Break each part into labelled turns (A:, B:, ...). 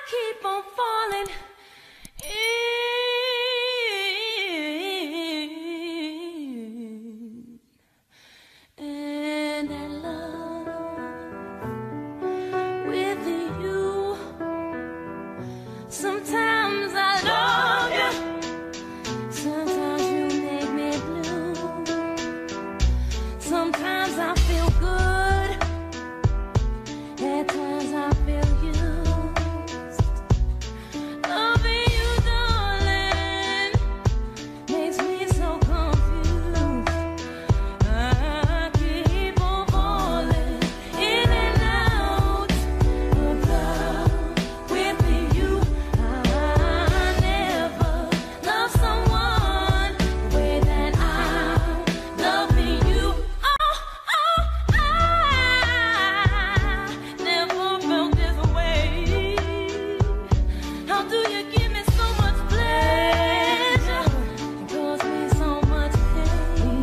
A: keep on falling in, and I love with you. Sometimes I love you, sometimes you make me blue. Sometimes I feel good, at times I feel used. Loving you, darling, makes me so confused. I keep on falling in and out of love with you. I never loved someone the way that I'm loving you. Oh, I never felt this way. How do you give me so much pleasure and cause me so much pain?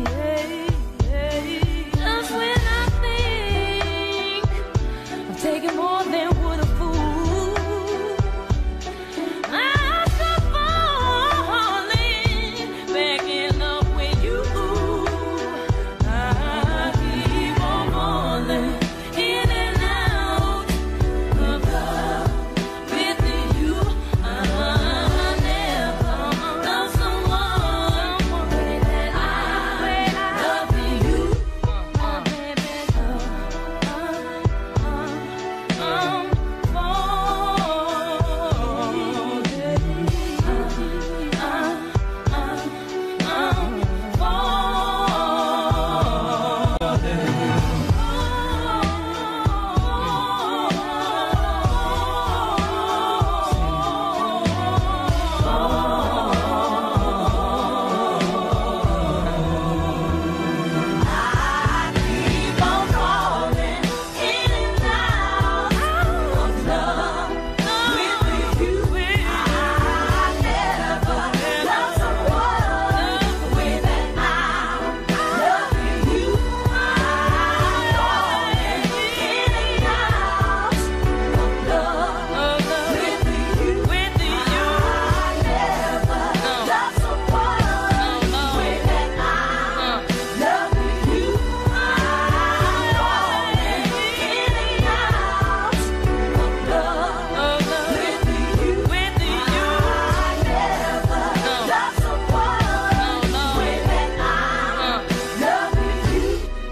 A: Just when I think I'm taking more than would a fool, I start falling back in love with you. I keep on falling in and out of love with you. I never loved someone the way that I love you. Oh, baby, I'm keep on falling in and out of love with you. I never loved someone the way that I'm loving you. I'm falling in and out of love with you. I never loved someone the way that I'm loving you. I'm falling in and out of love with you. I never loved someone the way that I'm loving you.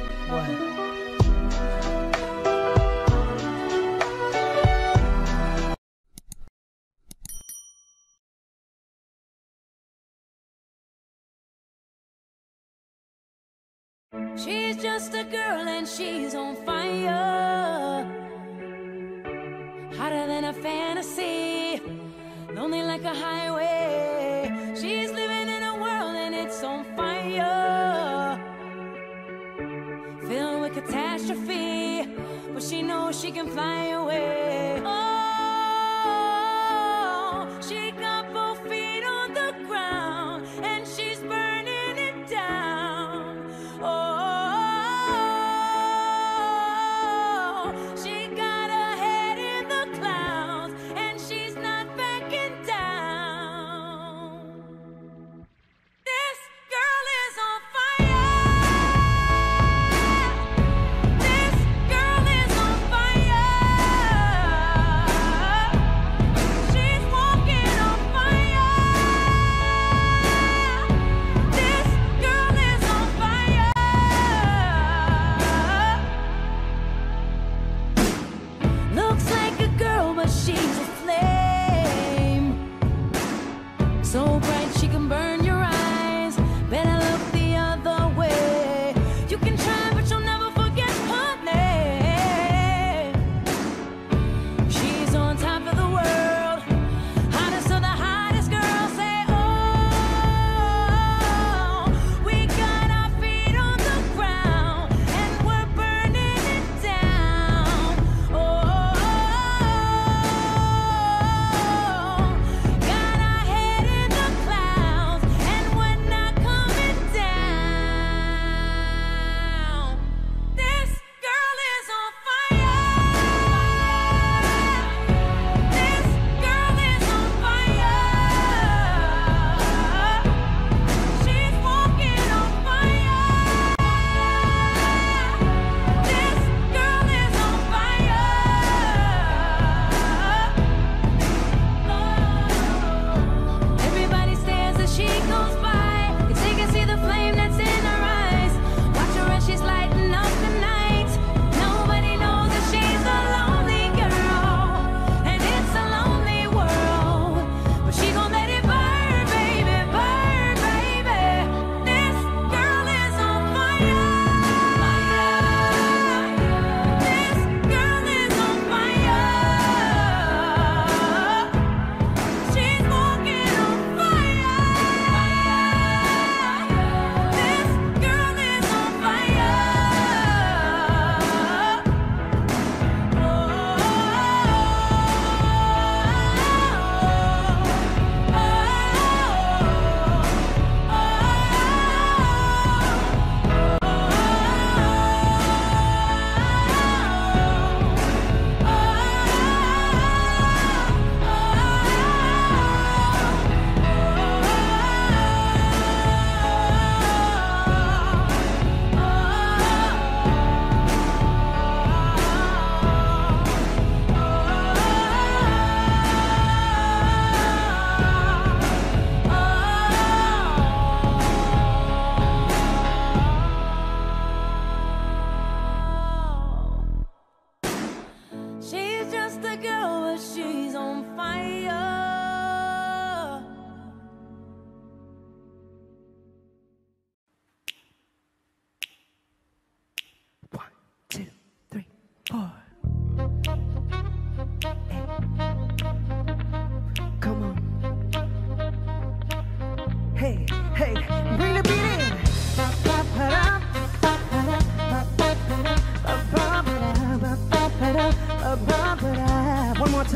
A: She's just a girl and she's on fire, hotter than a fantasy, lonely like a highway. She's living in a world and it's on fire, filled with catastrophe, but she knows she can fly away. Oh, she got both feet on the ground and she's burning it down. Oh, she got her head in the clouds and she's not backing down. This girl is on fire. This girl is on fire.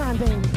B: mind, baby.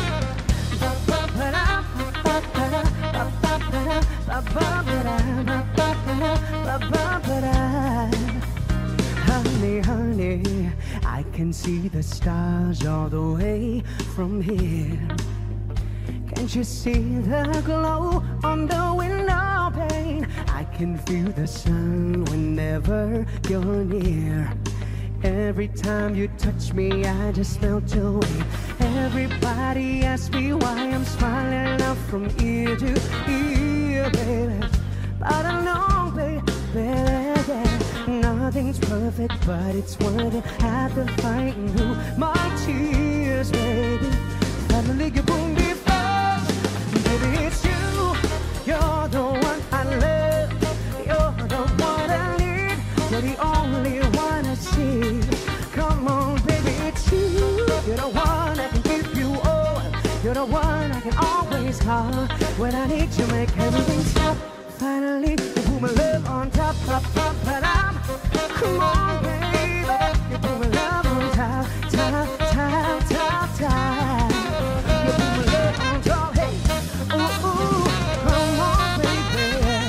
B: Honey, honey, I can see the stars all the way from here. Can't you see the glow on the window pane? I can feel the sun whenever you're near. Every time you touch me, I just melt away. Everybody asks me why I'm smiling up from ear to ear, baby. But I know, baby, nothing's perfect, but it's worth it. After fighting through my tears, baby, finally you bring me first. Baby, it's you. You're the one I love. You're the one I need. You're the only one I see. Come on, baby, it's you. You're the one I can give you all. You're the one I can always call when I need you, make everything stop. Finally, you put my love on top, top, top, but I'm. Come on, baby, you put my love on top, top, top, top, top. You put my love on top, hey, ooh, ooh, come on, baby,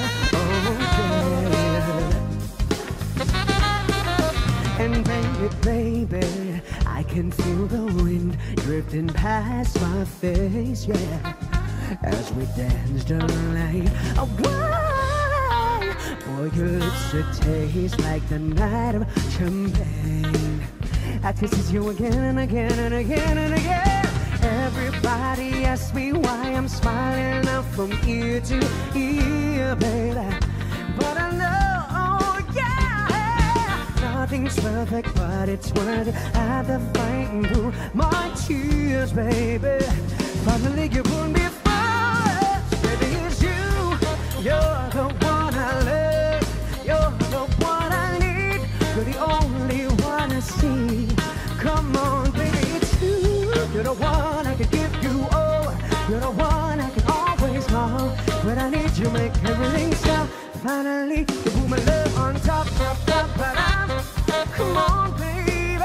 B: oh yeah. And baby, I can feel the wind drifting past my face, yeah. As we dance the night away. Boy, your lips should taste like the night of champagne. I kisses you again and again and again and again. Everybody asks me why I'm smiling up from ear to ear, baby. But I know, oh yeah, nothing's perfect, but it's worth it. After fighting through my tears, baby, finally you put me first. Baby, it's you. You're the one I love. You're the one I need. You're the only one I see. Come on, baby, it's you. You're the one I can give you all. You're the one I can always call when I need you, make everything stop. Finally, you put my love on top, top, top, but I'm. Come on, baby,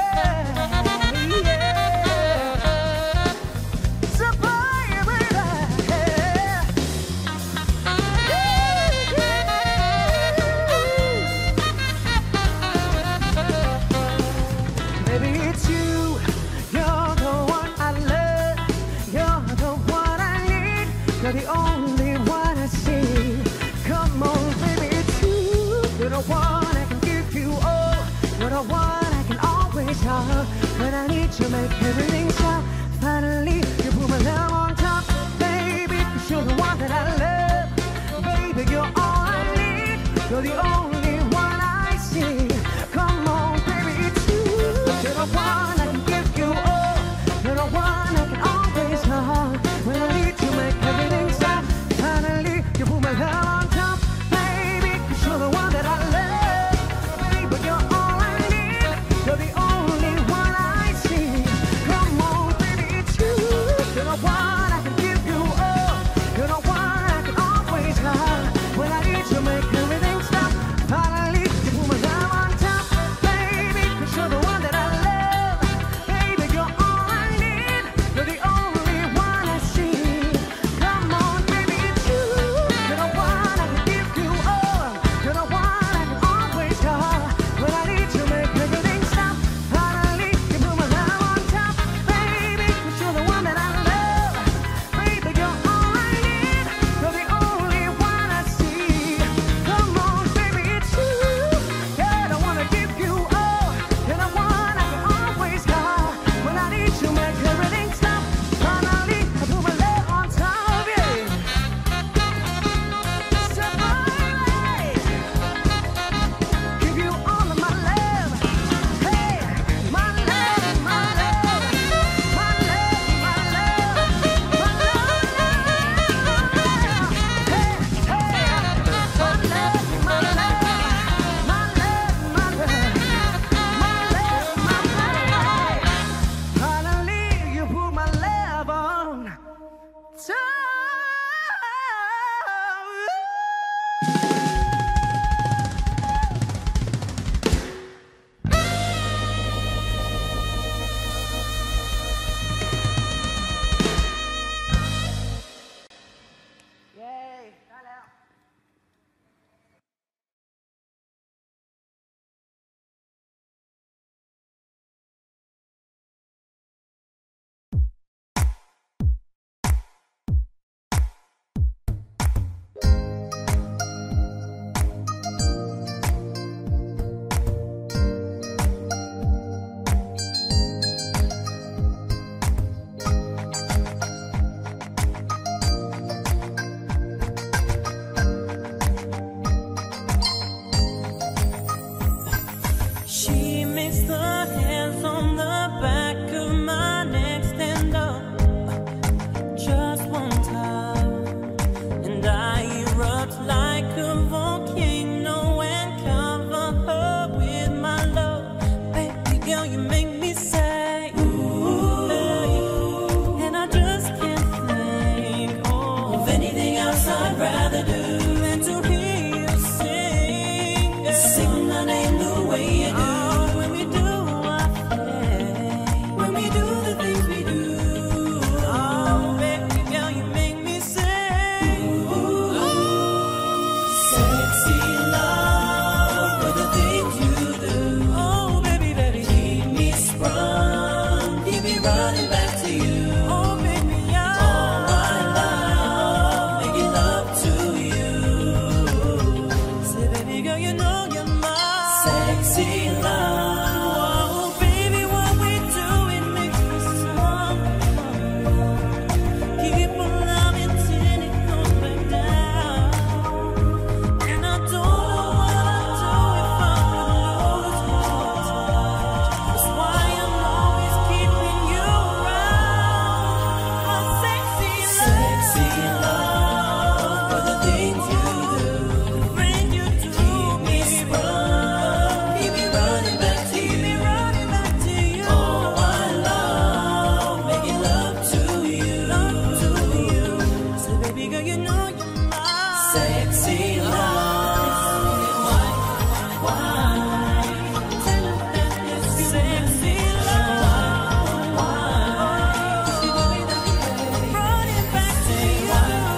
B: yeah. So, baby, it's you. You're the one I love. You're the one I need. You're the only one I see. Come on, baby, it's you. You're the one I can give you all. You're the one I can always call when I need you, make everything stop. Finally, you put my love on top, baby, 'cause you're the one that I love. Baby, you're all I need. You're the only one I see. Come on, baby, it's you. You're the one I can give you all. You're the one I can always call when I need you, make everything stop. Finally, you put my love on top, baby, 'cause you're the one that I love. Baby, you're all I need. You're the only one I see. Come on, baby, it's you. You're the one I can give you all. You're the one I can always call when I need you, make everything stop.
A: girl, you make me say, ooh, and I just can't think of anything else I'd rather do than to hear you sing, sing my name the way you do. When we do our thing, when we do the things we do, oh, baby girl, you make me say, ooh, sexy love for the things you do. Oh, baby, baby, keep me sprung, keep me running back to you. Oh, baby, yeah. Oh, I love making love to you. Say, baby girl, you know you're my sexy love. Oh, baby, what we do, it makes me strong. Keep on loving till it comes back down. And I don't know what I'd do if I would lose you. That's why I'm always keeping you around. My sexy love for the things you do, the things you do. Keep me sprung, keep me running back to you. Oh, I love making love to you, So, baby girl, you know you're my sexy love. Why? Tell them that it's sexy love. Running back to you.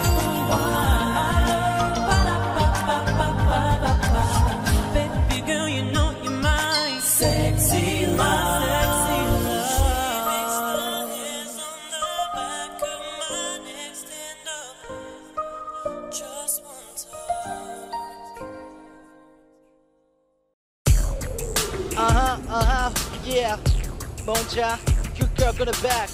A: Baby girl, you know you're my sexy love. She makes the hairs on the back of my neck stand up. Just one touch.
C: Yeah. Monja, you girl go to back.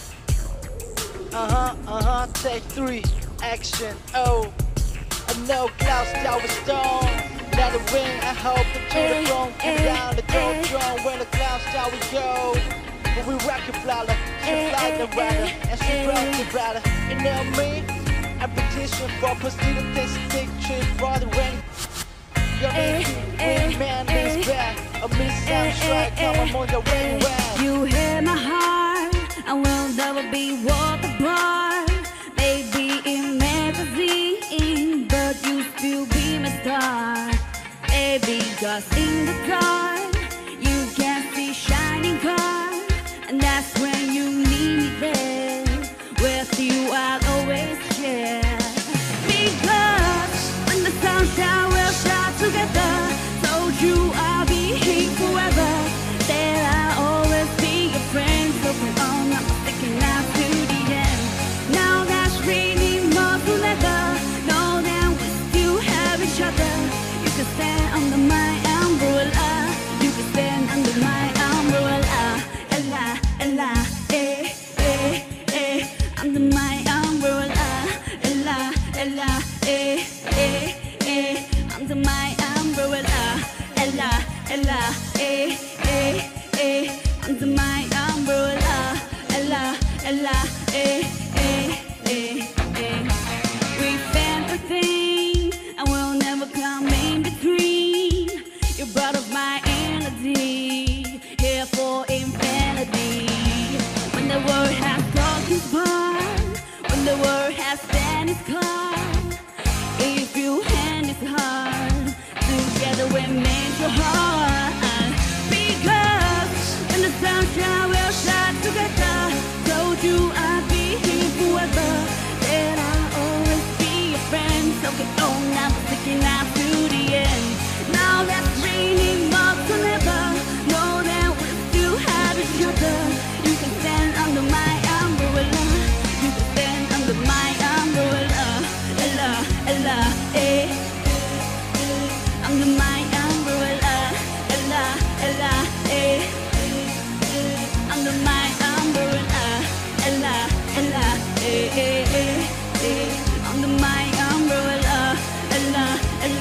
C: Take 3, action. Oh, I know clouds tower stone. Let it win, I hope the to the throne. Keep down the throne when the clouds tower go. But we rock your flower, she fly the rider, and she rock the rider. You know me, I petition for proceeding this big trip for the rain. Your man is back. A miss-sound strike, come on your way back.
D: You hit my heart, I will never be walk apart. Maybe in magazine, but you still be my star. Baby, cause in the dark, you can see shining car, and that's when you need me there. With you I'll always share. Because when the sunshine will shine together, told you I'll be here forever. That I'll always be your friend. So come on, I'm sticking out to the end. Now that's really more together. Know that we still have each other. You can stand under my umbrella. You can stand under my umbrella. Ella, Ella, under my umbrella. Ella, Ella, under my umbrella. Ella, Ella, under my umbrella. Ella, Ella, We've been a thing, and we'll never come in between. You're part of my energy, here for infinity. When the world has gone too far, when the world has stand its card, if you hand its heart, together we make your heart. Because when the sunshine will shine together, told you I'd be here forever. That I'll always be your friend. So get on, I'm sticking out to the end. Now that's raining more than ever. Know that we still have each other. You can stand under my umbrella. You can stand under my umbrella. Ella, Ella, under my umbrella. Ella, Ella, under my umbrella. Ella, Ella, under my umbrella. Ella, Ella.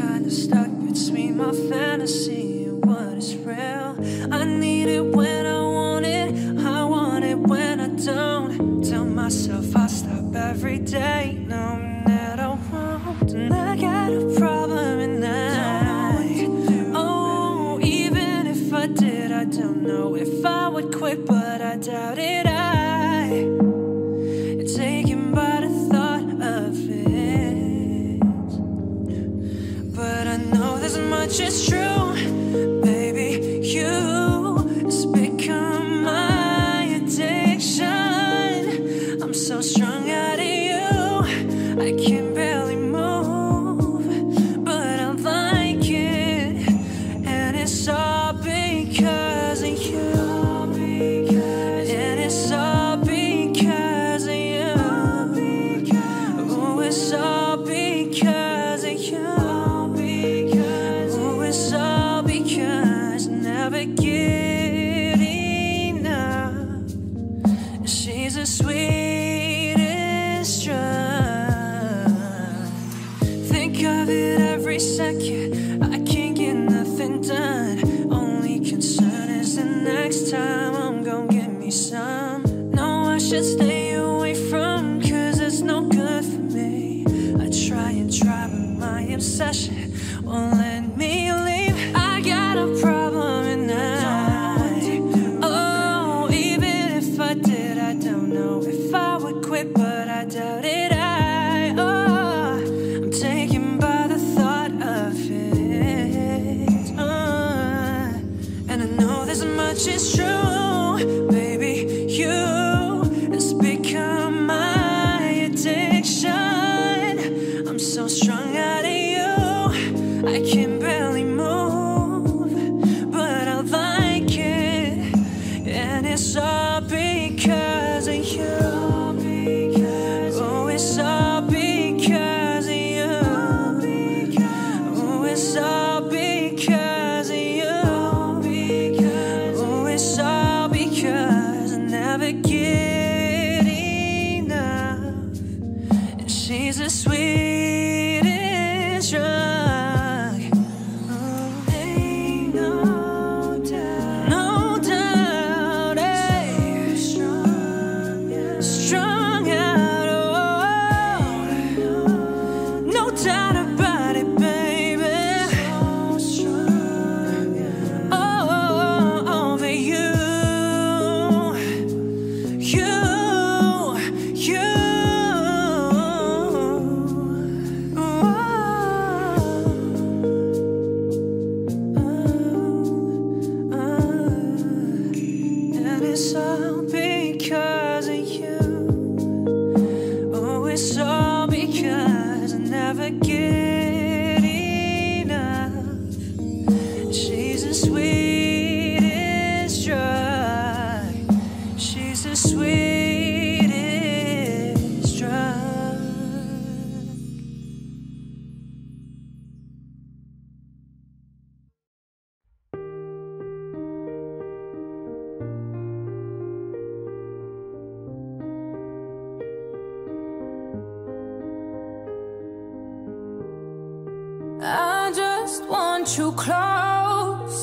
E: kinda stuck between my fantasy and what is real. I need it when I want it when I don't. Tell myself I stop every day, knowing that I won't. And I got a problem at night. Oh, even if I did, I don't know if I would quit, but I doubt it. Taken by the thought of it, but I know this much is true, baby. You has become my addiction. I'm so strung out of you, I can barely move, but I like it, and it's all because of you. And it's all because of you. Oh, it's all because of you. Oh, it's all because I never get enough. She's the sweetest drug. Think of it every second. I can't get nothing done. Only concern is the next time I'm gonna get me some. No, I should stay away from, 'cause it's no good for me. I try and try, but my obsession won't let me leave. I got a problem at night. Oh, even if I did, I don't know if I would quit, but I doubt it. I'm taken by the thought of it. And I know this much is true, baby. You has become my addiction. I'm so strung out of you, I can barely move, but I like it, and it's all because of you. Oh, it's all because of you. Oh, it's all because of you. Oh, it's all because I never get enough. And she's the sweetest drug. Oh, ain't no doubt, no doubt, hey. Strung out, oh, no doubt about it, baby. Oh, over you. And it's all because of you. Oh, it's all because I never get enough. She's the sweetest drug. She's the sweetest drug.
A: I just want you close,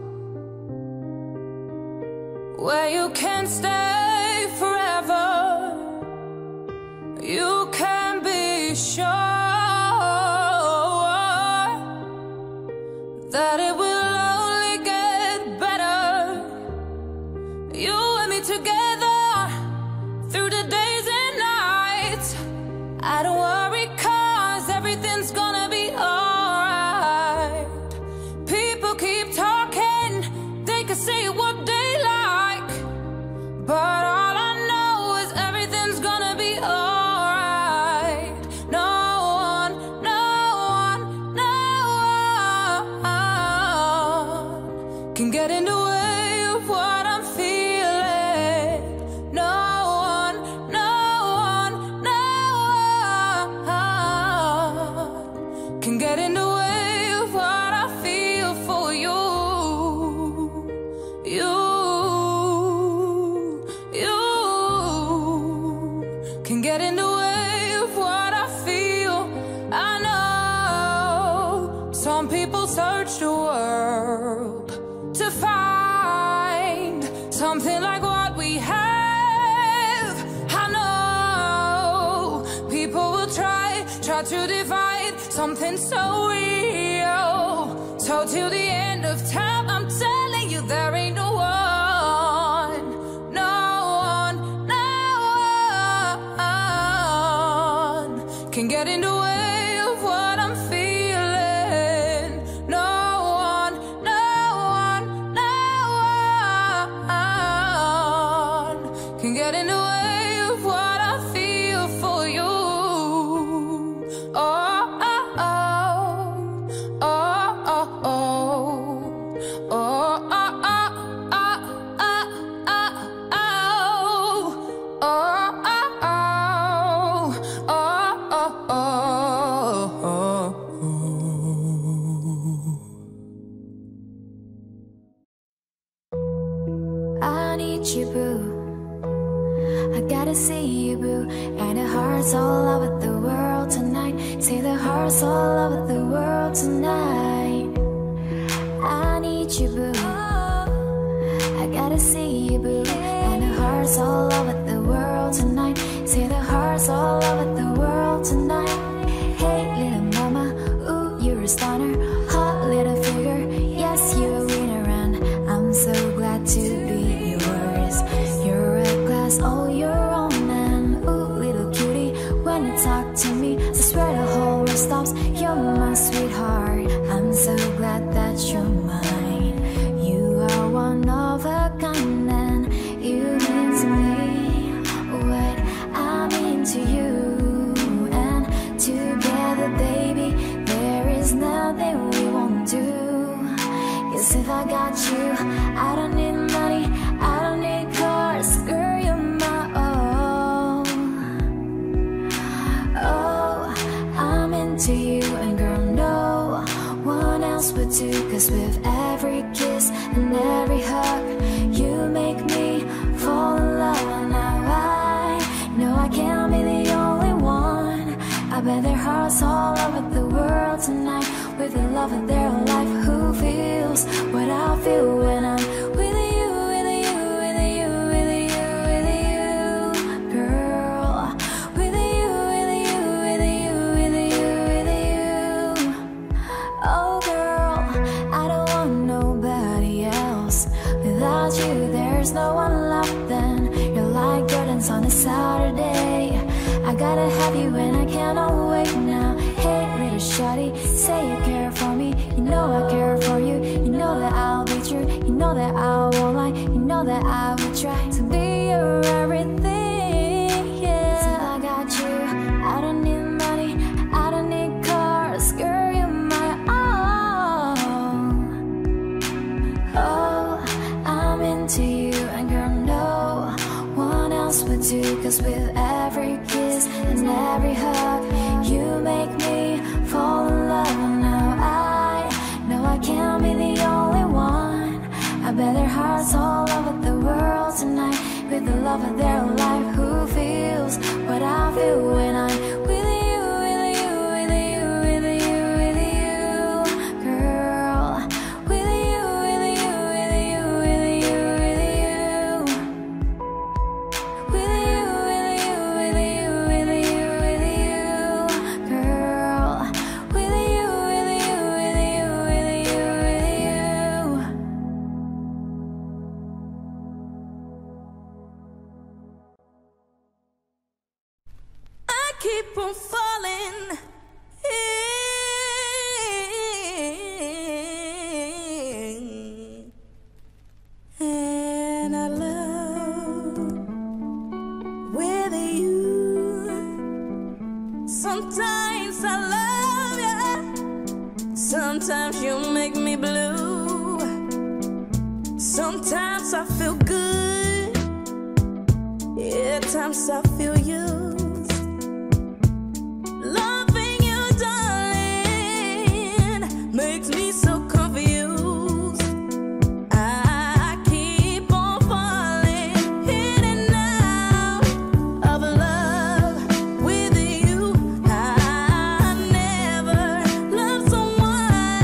A: where you can stay forever. You can be sure that it will only get better. You and me together through the days and nights. I don't worry, 'cause everything's gonna be alright. People keep talking, they can say what they like, but all I know is everything's gonna be alright. No one, no one, no one can get in the way of what I'm feeling. No one, no one, no one can get in the way of what I feel for you. You can get in the way of what I feel. I know
E: Some people search the world to find something like what we have. I know people will try to divide something so real. So till the end of time, I'm telling you there ain't no one, no one, no one can get in the way of what I'm feeling. No one, no one, no one can get in the way of what I feel for you.
F: I need you, boo. I gotta see you, boo. And the hearts all over the world tonight. Say the hearts all over the world tonight. I need you, boo. I gotta see you, boo. And the hearts all over the world tonight. Say the hearts all over the world tonight. Hey, little mama, ooh, you're a stunner. Hot little figure, yes, you're a winner. And I'm so glad to be yours. You're a class all your own. And ooh, little cutie, when you talk to me, I swear the whole world stops. You're my sweetheart. I'm so glad that you're mine. You are one of a kind, and you mean to me what I mean to you. And together, baby, there is nothing we won't do. 'Cause if I got you, I don't need money, I don't need cars, girl, you're my own. Oh, I'm into you, and girl, no one else would do. 'Cause with every kiss and every hug, you make me fall in love. And now I know I can't be the only one. I bet their hearts all over the world tonight with the love of their life. Who feels what I feel when I'm with you, with you, with you, with you, with you, girl. With you, with you, with you, with you, with you. Oh, girl, I don't want nobody else. Without you, there's no one left. Then you're like gardens on a Saturday. I gotta have you and I cannot wait now. Hey, little shawty, say you care for me. You know I care for you. You know that I'll be true. You know that I won't lie. You know that I will try to be your everything. Yeah, so I got you. I don't need money. I don't need cars. Girl, you're my own. Oh, I'm into you, and girl, no one else would do. 'Cause with every kiss and every hug, you make me fall in love. And now I know I can't be the only one. I bet their hearts all over the world tonight with the love of their life. Who feels what I feel when I'm with you, with you, with you, with you, with you, girl. With you, with you, with you, with you, with you. With you, with you, with you, with you, with you, girl. With you, with you, with you, with you, with you.
A: I keep on falling in, and I love with you. Sometimes I love you, sometimes you make me blue. Sometimes I feel good, yeah, times I feel used. Loving you, darling, makes me so confused. I keep on falling in and out of love with you. I never loved someone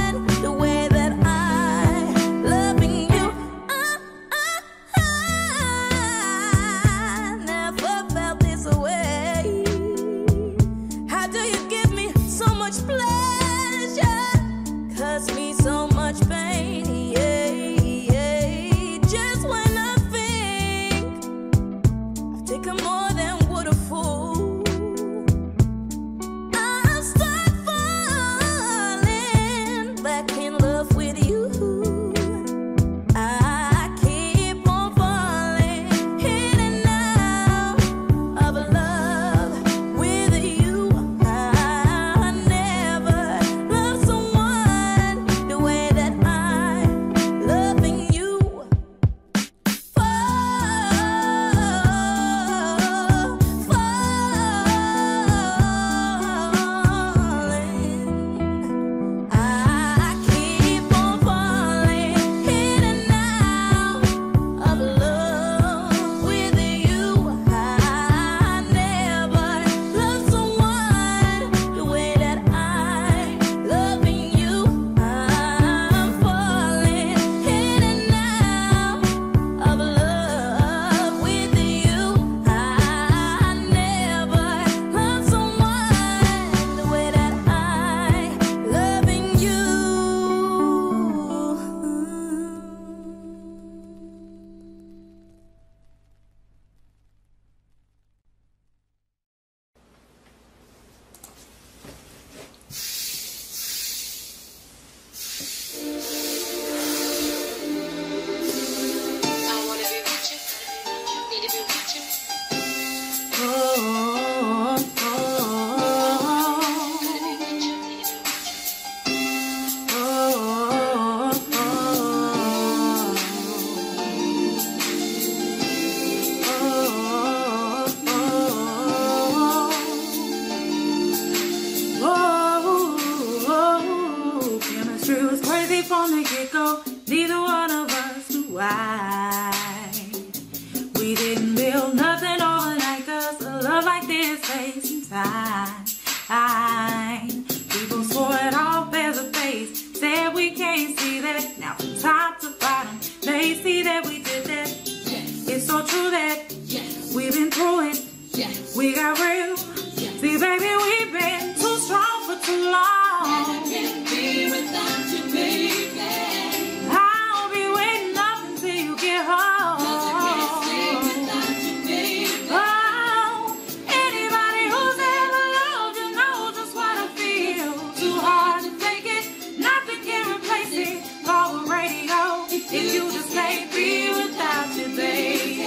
G: It was crazy from the get-go. Neither one of us knew why. We didn't build nothing overnight, 'cause a love like this takes some time. People swore it off as a phase, said we can't see that. Now from top to bottom, they see that we did that. It's so true that we've been through it. We got real. See, baby, we've been too strong for too long. I can't be without you, baby. I'll be waiting up until you get home. I can't stay without you, baby. Oh, anybody who's ever loved you knows just what I feel. Too hard to take it, nothing can replace it. Call the radio if you just can't be without you, baby.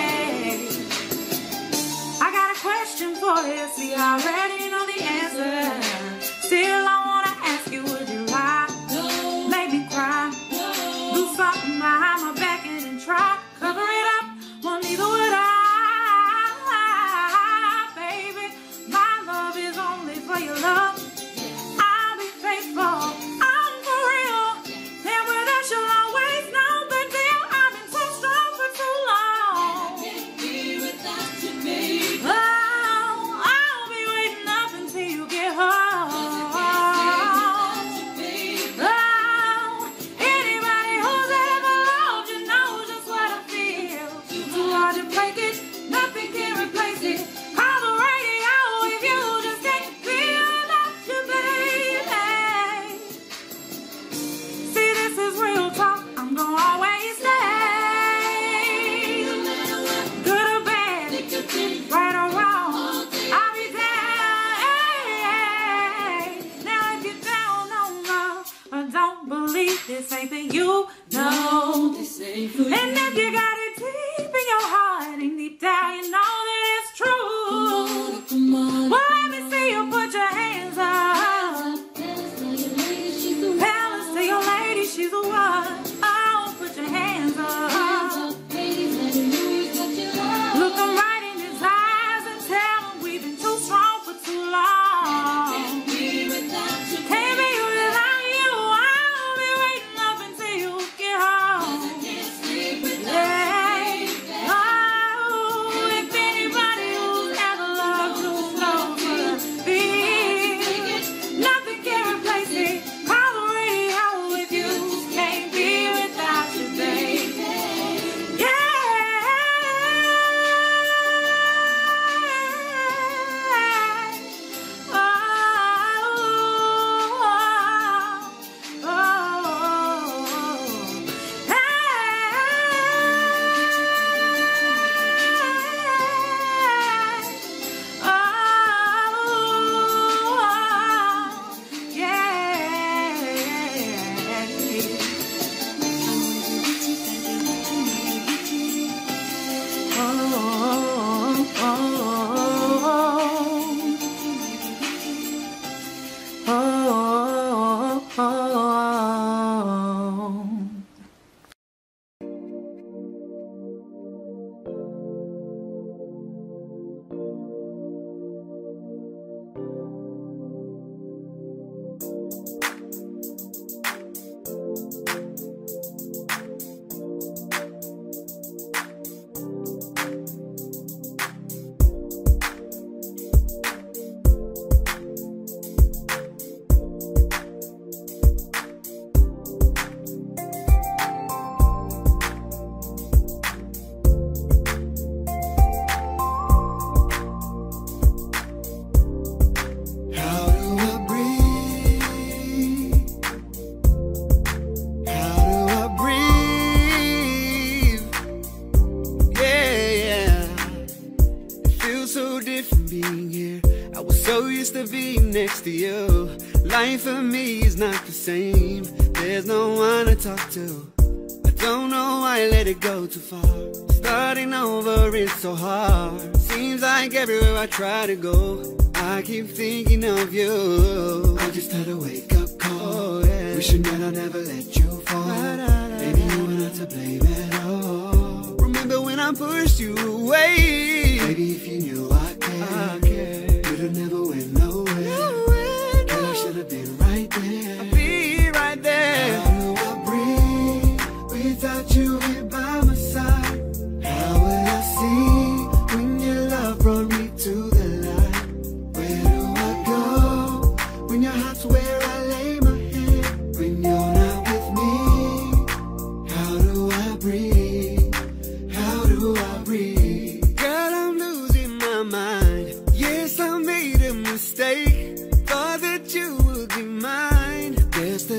G: I got a question for you, see, I already know the answer. Still, I wanna ask you, would you lie? No. Make me cry? No. Do something behind my back and then try cover it up? Well, neither would I, baby. My love is only for your love. I'll be faithful, I'm for real. And with us you'll always know the deal. I've been so strong for too long. I can't be without you, baby. Oh, I'll be waiting up until you get home. This ain't for you, no, this ain't for you. And if you got it deep in your heart and deep down you know that it's true, come on, well, let me see you put your hands up. Balance to your lady, she's the one. Oh, put your hands up. Look them right in his eyes and tell him we've been too strong for too long. Can't be without you. Can't be without you. I'll be waiting up until you get home. I can't sleep without you, baby. Oh, if anybody who's ever loved you knows what I feel, nothing can replace it. Call the radio if you can't be without you, baby. Yeah.
B: next to you. Life for me is not the same. There's no one to talk to. I don't know why I let it go too far. Starting over is so hard. Seems like everywhere I try to go, I keep thinking of you. I just had a wake-up call, yeah. Wishing that I never let you fall. Baby, you were not to blame at all. Remember when I pushed you away? Baby, if you knew I cared, you'd have never went nowhere. Girl, I should have been right there. I'll be right there.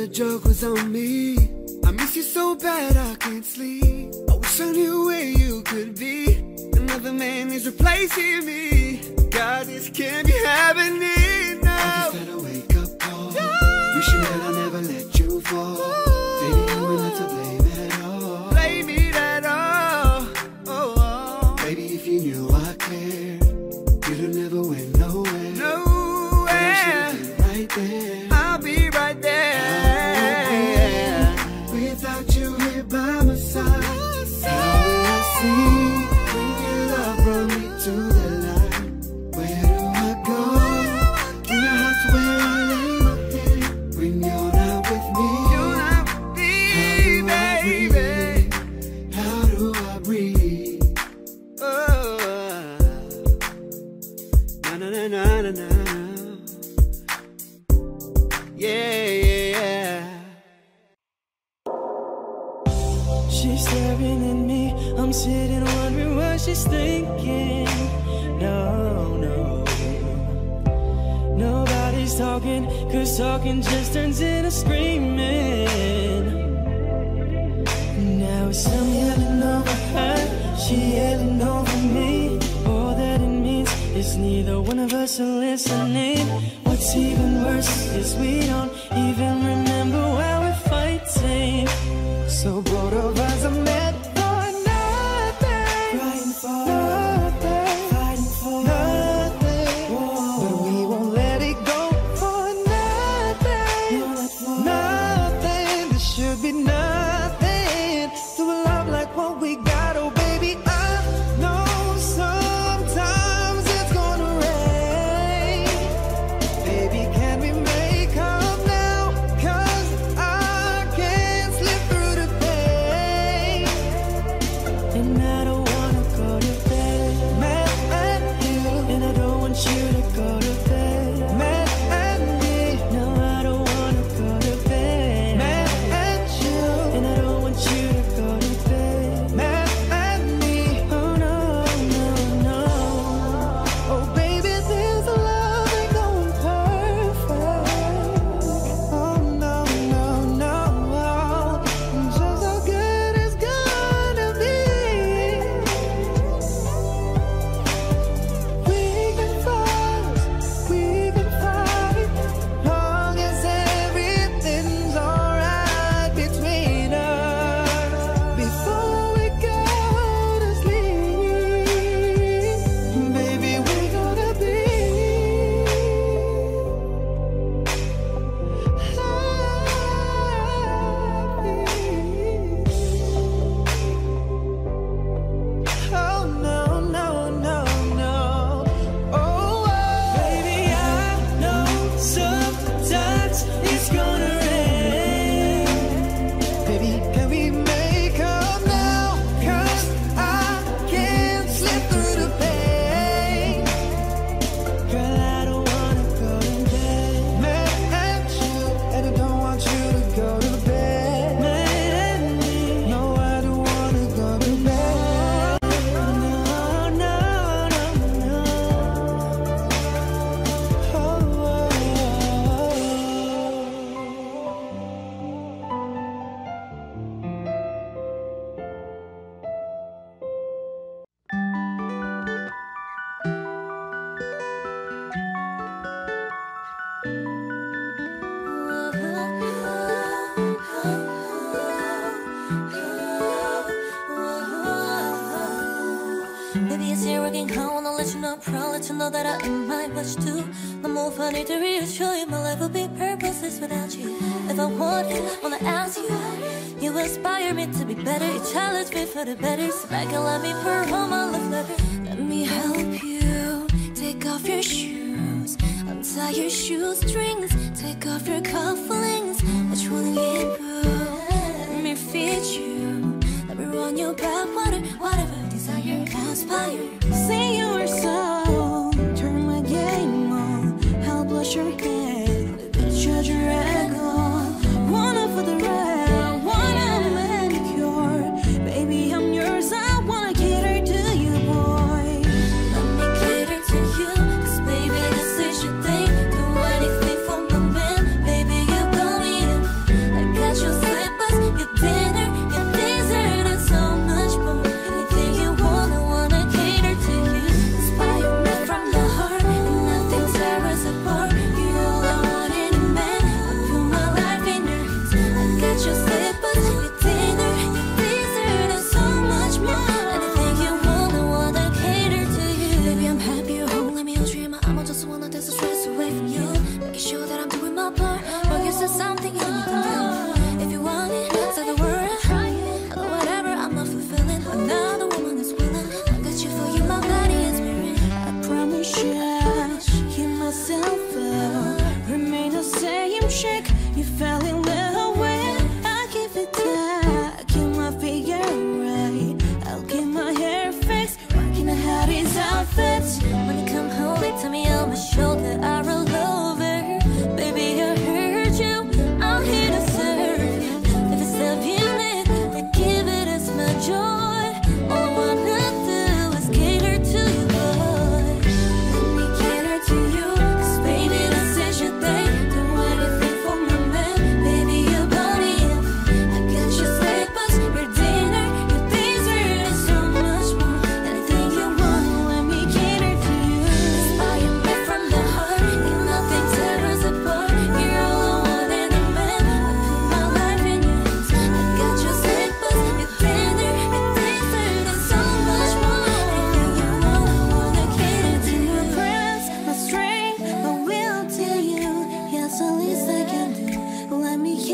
B: the joke was on me. I miss you so bad I can't sleep. I wish I knew where you could be. Another man is replacing me. God, this can't be happening now. I just had a wake up call, wishing that I never let you fall. Baby, you were not to blame at all. Blame it at all. Oh, oh. Baby, if you knew I cared, you'd have never went nowhere. Nowhere. Right there. I'll be right there. Without you here by my side, how will I see when your love brought me to the light? Where do I go? When your heart's where I lay my head. When you're not with me, you're not with me, baby. How do I breathe? Oh, na na na na na na. Yeah, yeah, yeah.
E: She's staring at me, I'm sitting wondering what she's thinking. No, no, nobody's talking, cause talking just turns into screaming. Now it's I'm yelling over her, she yelling over me. All that it means is neither one of us are listening. What's even worse is we don't even remember why we're fighting. So both of us are meant for nothing, fighting for nothing, fighting for nothing. Whoa. But we won't let it go for nothing, nothing. There should be nothing to a love like what we got. Oh baby, I know sometimes it's gonna rain. Baby, can we make up now? 'Cause I can't slip through the pain. And I don't wanna go to bed mad at you, and I don't want you to go to bed mad at me. No, I don't wanna go to bed mad at you, and I don't want you to go to bed mad at me. Oh no, no, no. Oh baby, this love ain't going perfect. Oh no, no, no. Just how good it's gonna be. We can fight, long as everything's alright between us. Before we go to sleep, baby, we're gonna be oh no, no, no, no. Oh, baby, I know sometimes it's gonna rain. Baby, can we make up now? 'Cause I can't slip through the pain. Girl, I don't wanna go to bed mad at you, and I don't want you to go to bed mad at me. No, I don't wanna go to bed. No, no, no, no. Oh, oh,
H: Maybe it's here working hard, wanna let you know, proud, let you know that I am my much too. No more funny to reassure you, my life would be purposeless without you. If I want it, wanna ask you, you inspire me to be better, you challenge me for the better. So back and let me perform my love letter. Let me help you, take off your shoes, untie your shoestrings, take off your cufflinks. Which one get boo? Let me feed you, let me run your back water, whatever desire aspire. Say your soul, turn my game on, help blush your head, the treasure egg on. Wanna for the rest, wanna manicure. Baby, I'm yours, I wanna cater to you, boy. Let me cater to you, 'cause baby, this is your thing. Do anything for my man, baby, you got me in.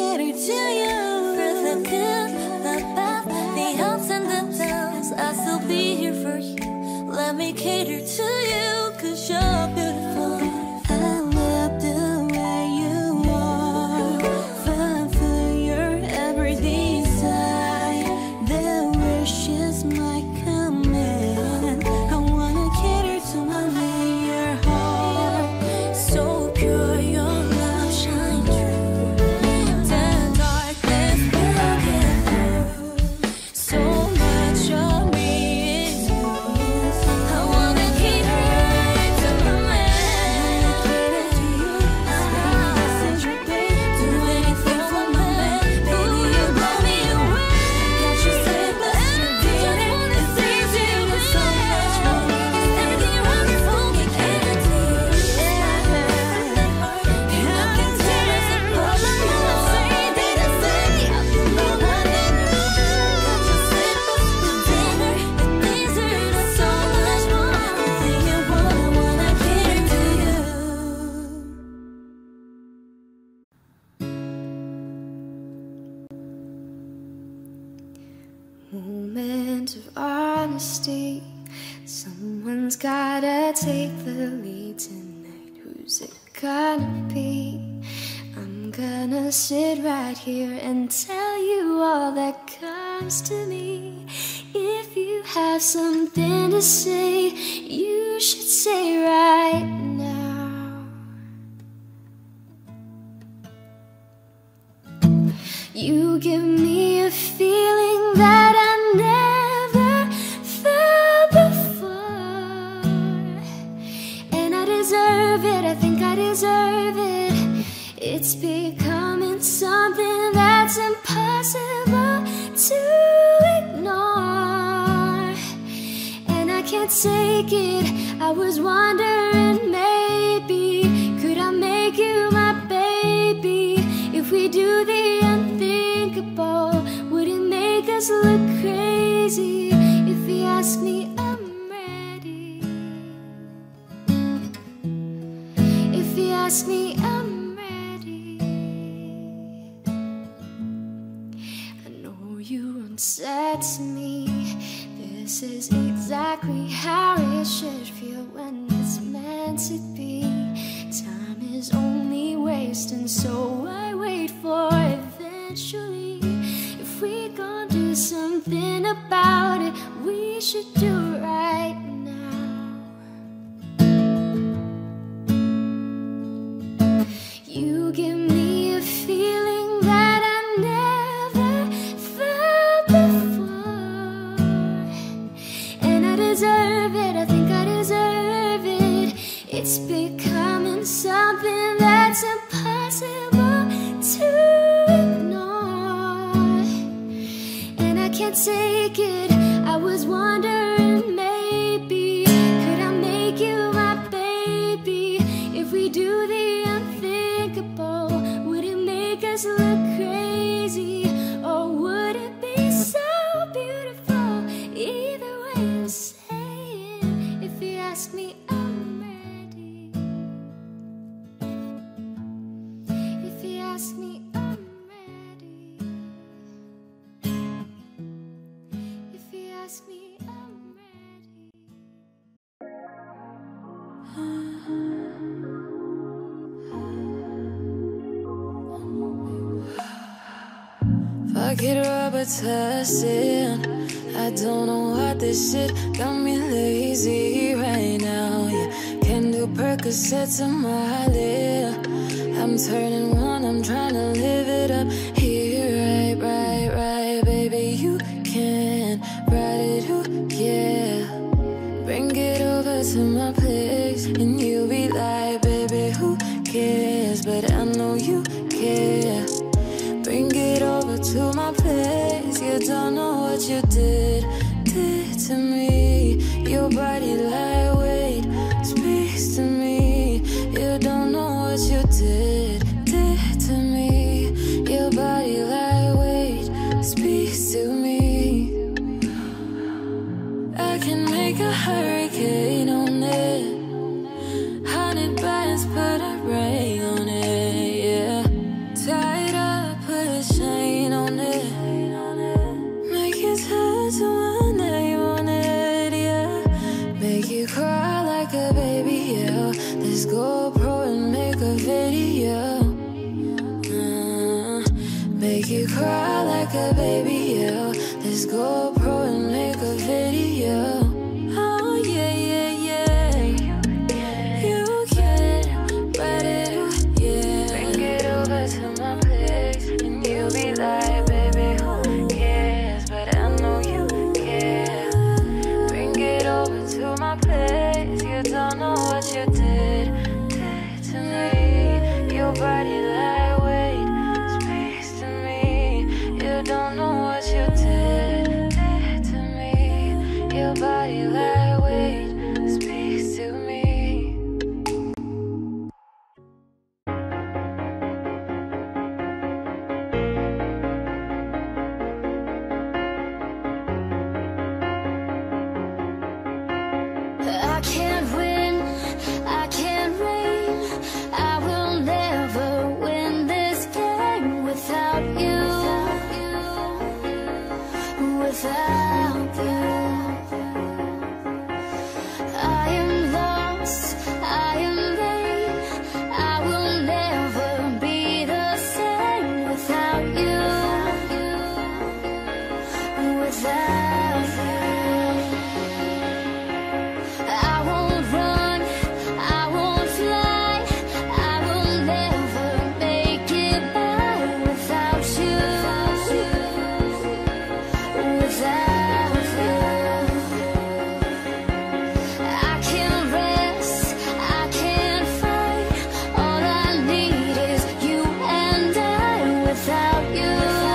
H: cater to you. For the good, the bad, the ups and the downs, I'll still be here for you. Let me cater to you, 'cause you're beautiful. I love the way you are, for your every desire. The wishes might come in. I wanna cater to my your heart. So pure, your love shine through. The darkness will get through. So much of me is yours. I wanna cater to my man. Do anything for my man. Baby, you blow me away. Can't you say that you're beautiful? It's easy with so much more. Everything around me for me cater to you. And I can tell it all I know. Say that I say I know I didn't know. Got you sit for dinner and dessert and so much more. Everything you want, I wanna cater to you.
F: Moment of honesty. Someone's gotta take the lead tonight. Who's it gonna be? I'm gonna sit right here and tell you all that comes to me. If you have something to say, you should say right now. You give me a feeling that I never felt before, and I deserve it, I think I deserve it. It's becoming something that's impossible to ignore, and I can't take it. I was wondering, maybe could I make you my baby? If we do the unthinkable, would it make us look crazy? If you ask me, I'm ready. If you ask me, I'm ready. I know you once said to me, this is exactly how it should feel when it's meant to be. Time is only wasting, so I wait for eventually. If we gonna do something about it, we should do it right now. You give me a feeling that I never felt before, and I deserve it, I think I deserve it. It's becoming something that's impossible to ignore, and I can't take it. I was wondering, maybe could I make you my baby? If we do the unthinkable, would it make us look crazy? Or would it be so beautiful? Either way I'm saying, if you ask me, I'm ready. If you ask me, I'm ready. If you ask me, I'm ready.
E: Fuck it, Robitussin. I don't know what this shit got me lazy right now. Yeah, can do Percocets on my lip. I'm turning one, I'm trying to live it up. Here, right, baby, you can ride it, ooh, yeah. Bring it over to my place, and you be like, baby, who cares? But I know you care. Bring it over to my place. You don't know what you did to me. Your body lightweight speaks to me. You don't know what you did to me. Your body lightweight speaks to me. I can make a hurricane on it. 100 bands, put a ring on it, yeah. Tied up, put
F: make you cry like a baby, yeah. Let's go pro and make a video. Oh yeah, yeah, yeah. You can write it, yeah. Bring it over to my place, and you'll be like, baby, who cares? But I know you care. Bring it over to my place. You don't know what you did to me. Your body lightweight speaks to me. You don't know what you did to me. Your body lightweight speaks to me. I can't win, I can't reign. I will never win this game without you. Without you, I am lost, I am vain. I will never be the same without you. Without you, I won't run, I won't fly. I will never make it by without you. Without you, I can't rest, I can't fight. All I need is you and I. Without you,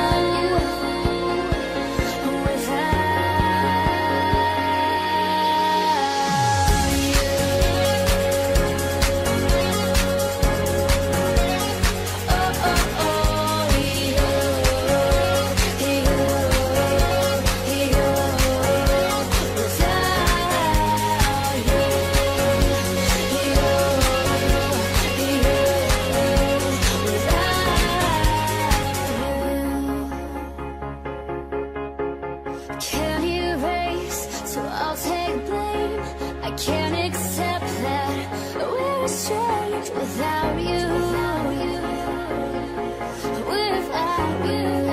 F: can't erase, so I'll take blame. I can't accept that we're estranged without you. Without you,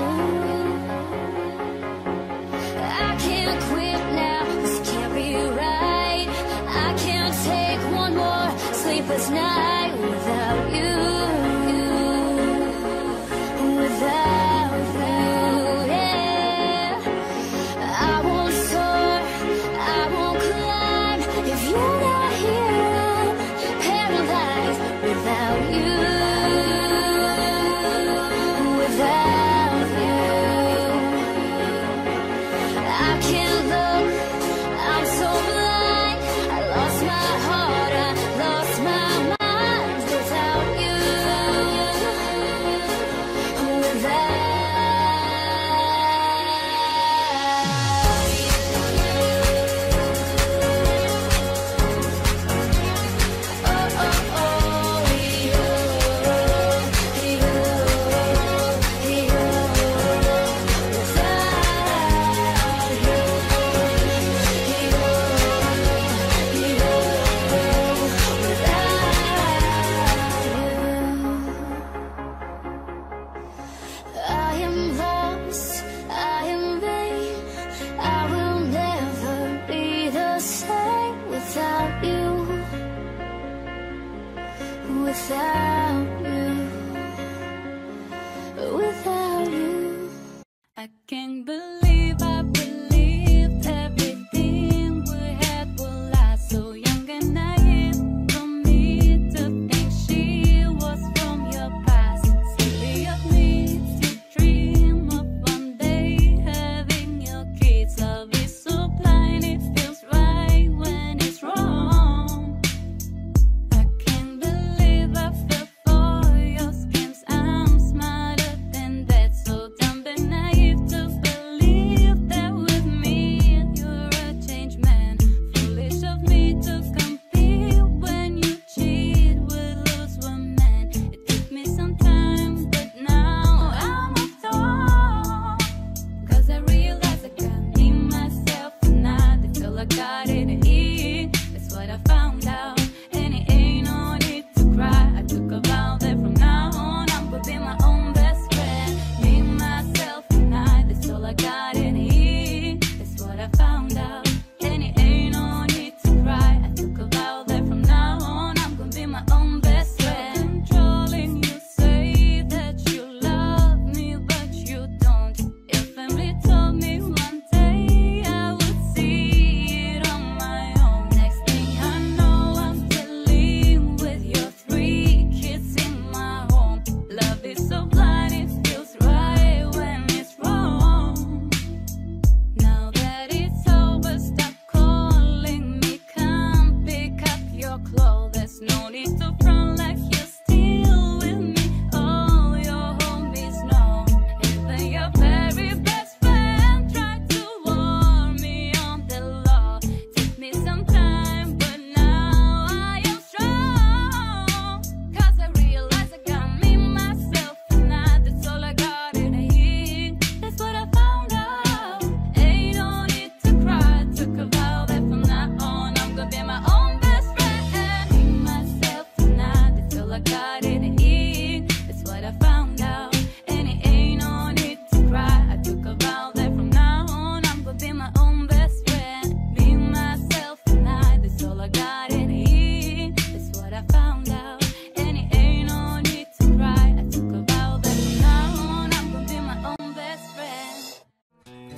F: I can't quit now, this can't be right. I can't take one more sleepless night without you. Without you, yeah. I won't soar, I won't climb. If you're not here, I'm paralyzed without you. Without you, I can't look, I'm so blind. I lost my heart, I lost my mind without you. Without I am lost, I am vain. I will never be the same without you. Without you, without you.
D: I can't believe I believed everything we had would last. So young and naive for me to think she was from your past. Silly of me to dream of one day having your kids. Love is so blind, it feels right when it's wrong. I can't believe I fell for your schemes. I'm smarter than that, so dumb and naive to believe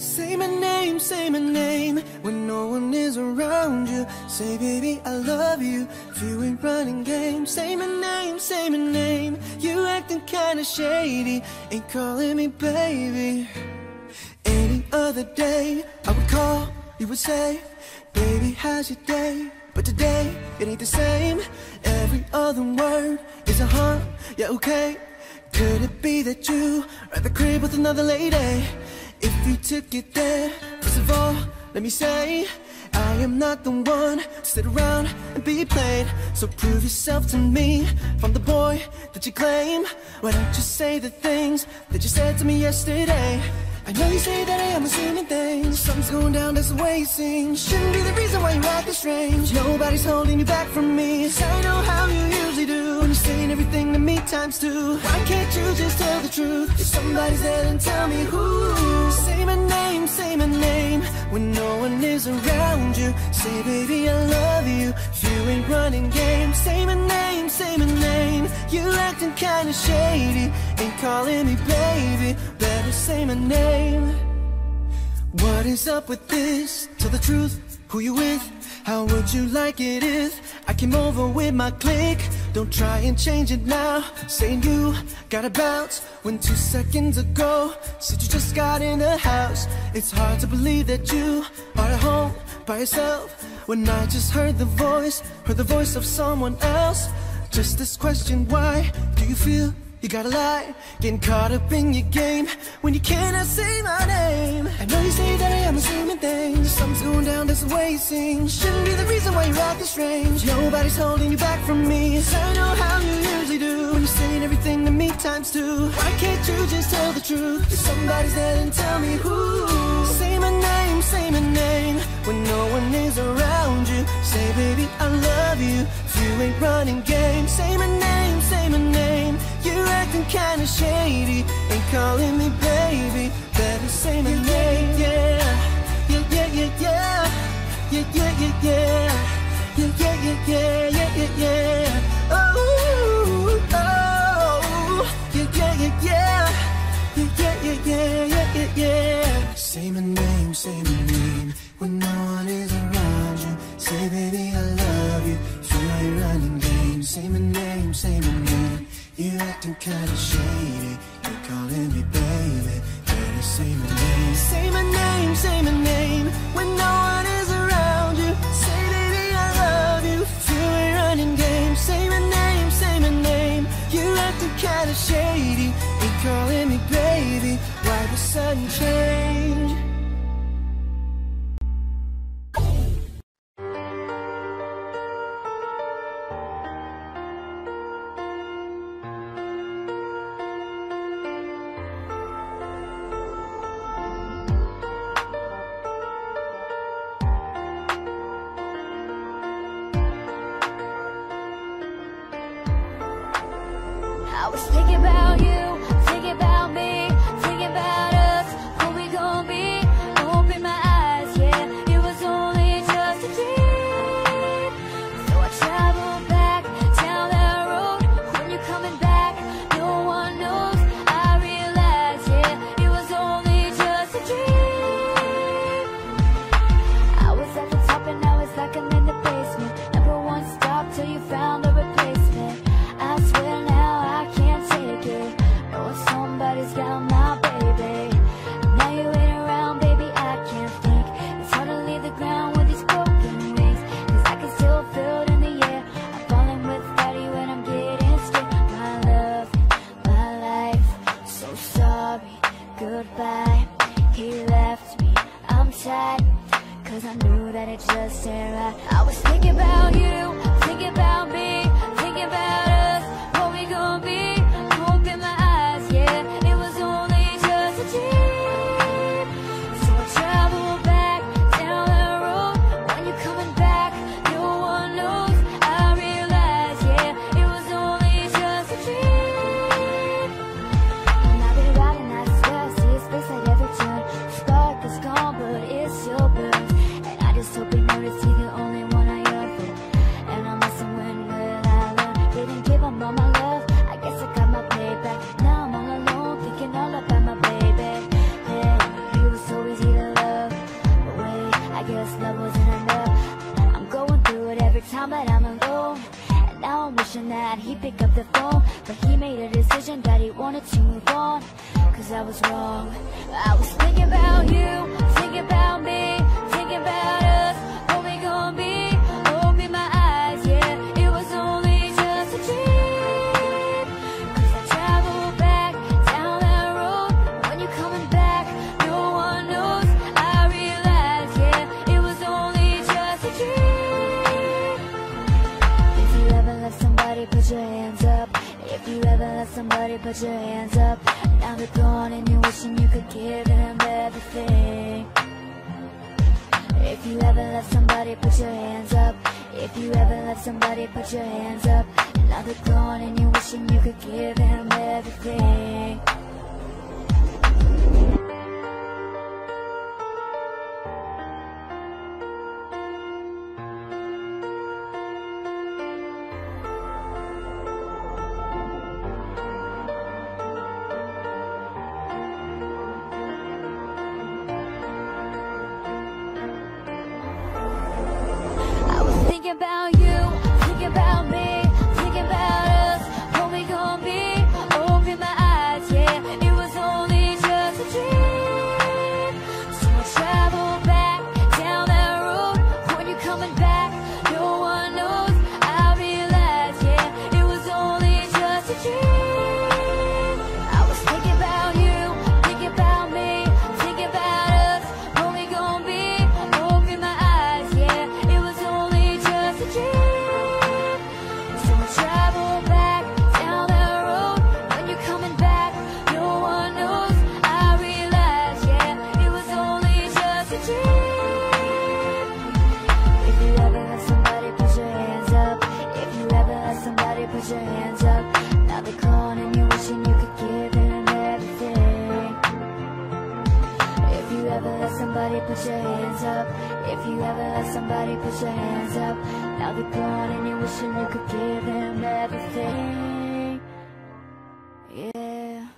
I: Say my name when no one is around you. Say baby I love you if you ain't running game. Say my name, you acting kinda shady, ain't calling me baby. Any other day I would call, you would say, baby how's your day? But today it ain't the same. Every other word is a huh, yeah okay. Could it be that you are at the crib with another lady? If you took it there, first of all, let me say I am not the one to sit around and be played. So prove yourself to me, if I'm the boy that you claim. Why don't you say the things that you said to me yesterday? I know you say that I am assuming things. Something's going down, that's the way you seem. Shouldn't be the reason why you act this strange. Nobody's holding you back from me, 'cause I know how you usually do. And you're saying everything to me times two. Why can't you just tell the truth? If somebody's there, then tell me who. Say my name when no one is around you. Say baby I love you if you ain't running game. Say my name, you acting kinda shady, ain't calling me baby. Better say my name. What is up with this? Tell the truth, who you with? How would you like it if I came over with my clique? Don't try and change it now, saying you gotta bounce when 2 seconds ago said you just got in the house. It's hard to believe that you are at home by yourself when I just heard the voice of someone else. Just this question, why do you feel you gotta lie, getting caught up in your game when you cannot say my name? I know you say that I am assuming things. Something's going down, that's the way you seem. Shouldn't be the reason why you're acting strange. Nobody's holding you back from me, 'cause I know how you usually do. When you're saying everything to me times two. Why can't you just tell the truth? If somebody's there, then tell me who. Say my name when no one is around you. Say baby I love you if you ain't running game. Say my name, you're acting kinda shady, ain't calling me baby. Better say my name, yeah. Yeah, yeah, yeah, yeah. Yeah, yeah, yeah, yeah. Yeah, yeah, yeah, yeah, yeah, yeah, yeah. Oh, oh. Yeah, yeah, yeah, yeah. Yeah, yeah, yeah, yeah, yeah, yeah, yeah. Say my name when no one is around you. Say baby I love you if you ain't running game. Say my name, you acting kinda shady, you're calling me baby. Better say my name. Say my name when no one is around you. Say baby I love you if you ain't running game. Say my name, you're acting kinda shady, you're calling me baby. Why the sudden change?
F: I was thinking about you, thinking about me, thinking about us, who we gon' be. Open my eyes, yeah, it was only just a dream. So I traveled back down that road. When you're coming back, no one knows. I realized, yeah, it was only just a dream. I was at the top and now it's like I'm in the basement. Never once stopped till you found a replacement. I swear now I can't take it, knowing somebody's got my baby. Now you ain't around, baby, I can't think. It's hard to leave the ground with these broken wings, 'cause I can still feel it in the air. I'm falling without you and I'm getting scared. My love, my life, so sorry, goodbye. He left me, I'm sad, 'cause I knew that it just ain't right. I was thinking about you, thinking about me, thinking about us, what we gon' be. Open my eyes, yeah, it was only just a dream. So I traveled back down the road. When you're coming back, no one knows. I realized, yeah, it was only just a dream. And I've been riding, I swear I see a space at every turn. Spark is gone, but it still burns. And I just hope you notice he's the only one I yearn for. And I'm missing when will I learn? Getting down, but I'm alone. And now I'm wishing that he'd pick up the phone, but he made a decision that he wanted to move on. Cause I was wrong. I was thinking about you, thinking about me, thinking about us, what we gon' be. Open my eyes, yeah, it was only just a dream. Cause I travel back down that road, when you're coming back, no one knows. I realized, yeah, it was only just a dream. If you ever left somebody, put your hands up. If you ever left somebody, put your hands up. Now they're gone and you're wishing you could give them everything. If you ever left somebody, put your hands up. If you ever left somebody, put your hands up. Now they're gone and you're wishing you could give them everything. Thinking about you, thinking about me, thinking about us, what we gon' be. Open my eyes, yeah, it was only just a dream. So I travel back down that road, when you're coming back, no one knows. I realized, yeah, it was only just a dream. I was thinking about you, thinking about me, thinking about us, what we gon' be. Open my eyes, yeah, it was only just a dream. So I travel back down that road, when you're coming back, no one knows. I realized, yeah, it was only just a dream. If you ever let somebody, put your hands up. If you ever let somebody, put your hands up. Now they're gone and you're wishing you could give them everything. If you ever let somebody, put your hands up. If you ever let somebody, put your hands up. Now they're gone and you're wishing you could give them everything. Yeah.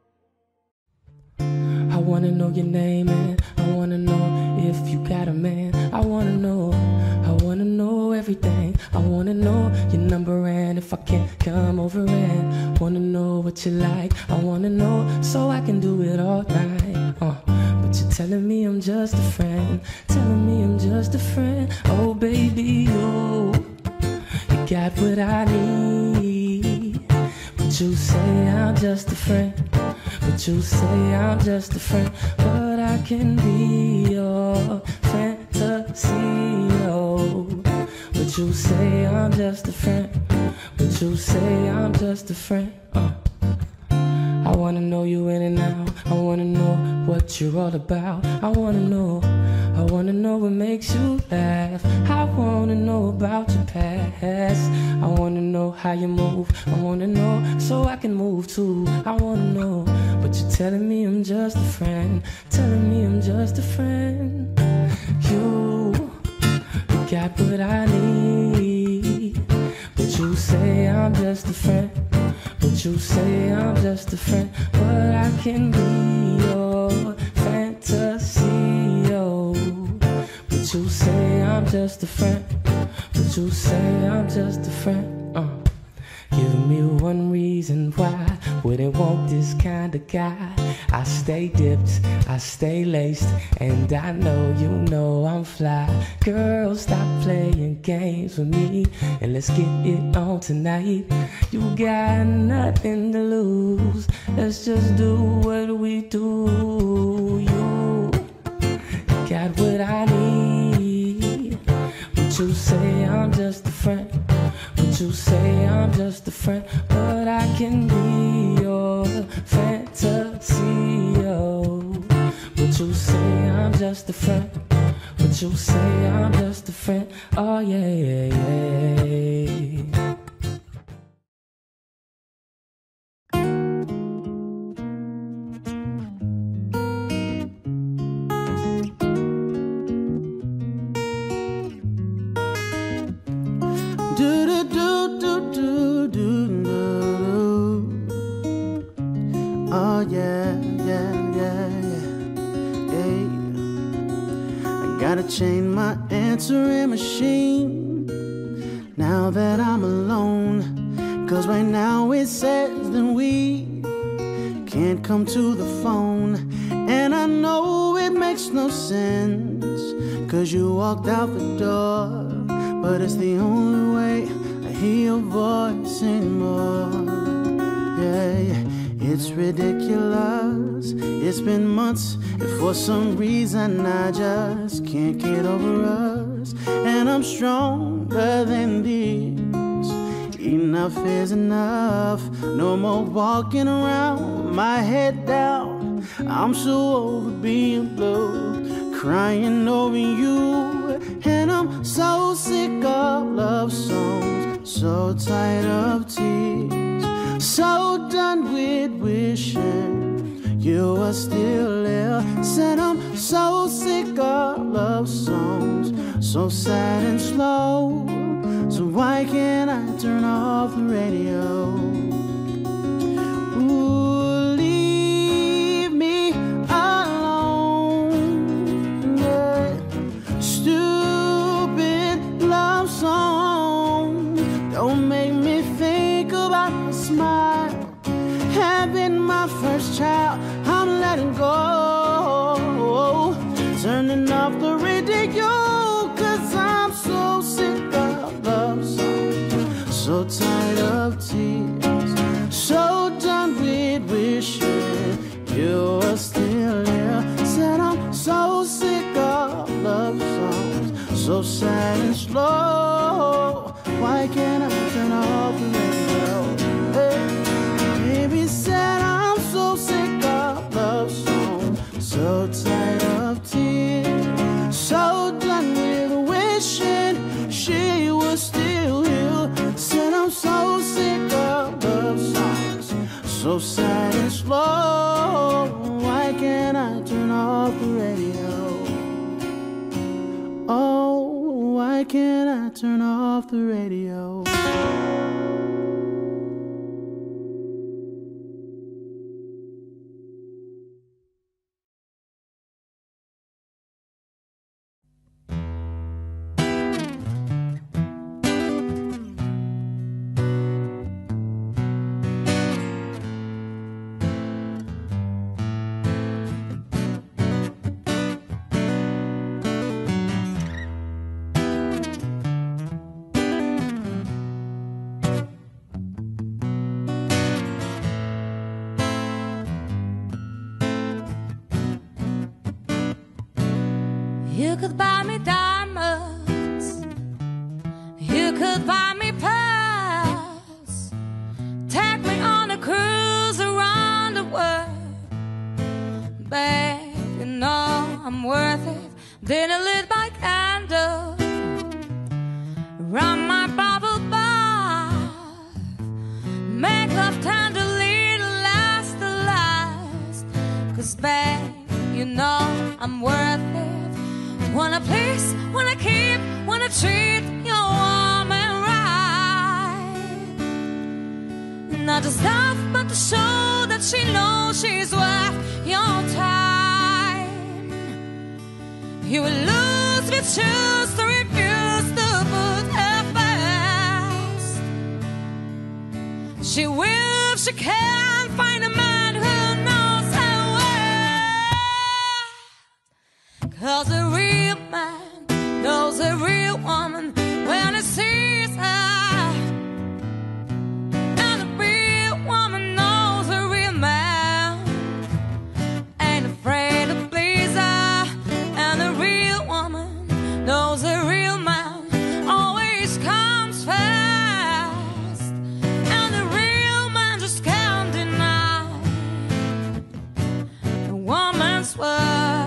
B: I wanna know your name and I wanna know if you got a man. I wanna know everything. I wanna know your number and if I can come over and wanna know what you like. I wanna know so I can do it all night. But you're telling me I'm just a friend, telling me I'm just a friend. Oh baby, oh, you got what I need. But you say I'm just a friend. But you say I'm just a friend, but I can be your fantasy, oh. But you say I'm just a friend, but you say I'm just a friend, I wanna know you in and out, I wanna know what you're all about. I wanna know what makes you laugh. I wanna know about your past. I wanna know how you move. I wanna know so I can move too. I wanna know, but you're telling me I'm just a friend, telling me I'm just a friend. You got what I need. But you say I'm just a friend. But you say I'm just a friend. But I can be your fantasy, oh. But you say I'm just a friend. But you say I'm just a friend. Give me one reason why wouldn't want this kind of guy. I stay dipped, I stay laced, and I know I'm fly. Girl, stop playing games with me and let's get it on tonight. You got nothing to lose, let's just do what we do. You got what I need. But you say I'm just a friend. But you say I'm just a friend. But I can be your fantasy, oh. But you say I'm just a friend. But you say I'm just a friend. Oh yeah, yeah, yeah.
I: Oh yeah, yeah, yeah, yeah. Hey, I gotta change my answering machine.
B: now that I'm alone. 'Cause right now it says that we can't come to the phone. And I know it makes no sense, 'cause you walked out the door. But it's the only way I hear your voice anymore. Yeah, it's ridiculous. It's been months, and for some reason I just can't get over us. And I'm stronger than this. Enough is enough. No more walking around with my head down. I'm so over being blue, crying over you. And I'm so sick of love songs, so tired of tears, so done with wishing you were still there. Said I'm so sick of love songs, so sad and slow. So why can't I turn off the radio? Ooh, leave me alone. Yeah. Stupid love song, don't make me think about the smile. Having my first child, I'm letting go. Turning off the radio, 'cause I'm so sick of love songs, so tired of tears, so done with wishing you were still here. Said I'm so sick of love songs, so sad and slow. Why can't I turn off the radio? Hey. Baby said I'm so sick of love songs, so tired of tears, so done with wishing she was still here. Said I'm so sick of love songs, so sad and slow. Why can't I turn off the radio? Oh, why can't I turn off the radio?
A: You could buy me diamonds, you could buy me pearls, take me on a cruise around the world. Babe, you know I'm worth it. Dinner lit by candle, run my bubble bath, make love tenderly to last the last. 'Cause babe, you know I'm worth it. Wanna please, wanna keep, wanna treat your woman right. Not just enough, but to show that she knows she's worth your time. You will lose if you choose to refuse to put her first. She will if she can find a man who knows her worth. 'Cause a real man knows a real woman when he sees her, and a real woman knows a real man, ain't afraid to please her, and a real woman knows a real man always comes first, and a real man just can't deny a woman's worth.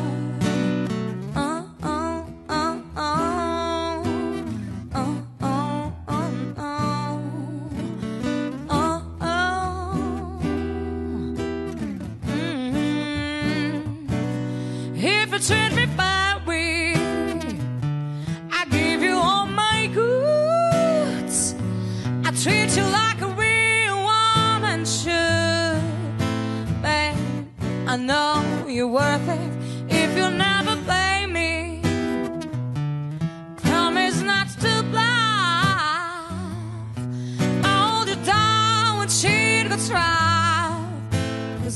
A: Treat me badly, I give you all my goods. I treat you like a real woman should. Babe, I know you're worth it if you never blame me. Promise not to blind.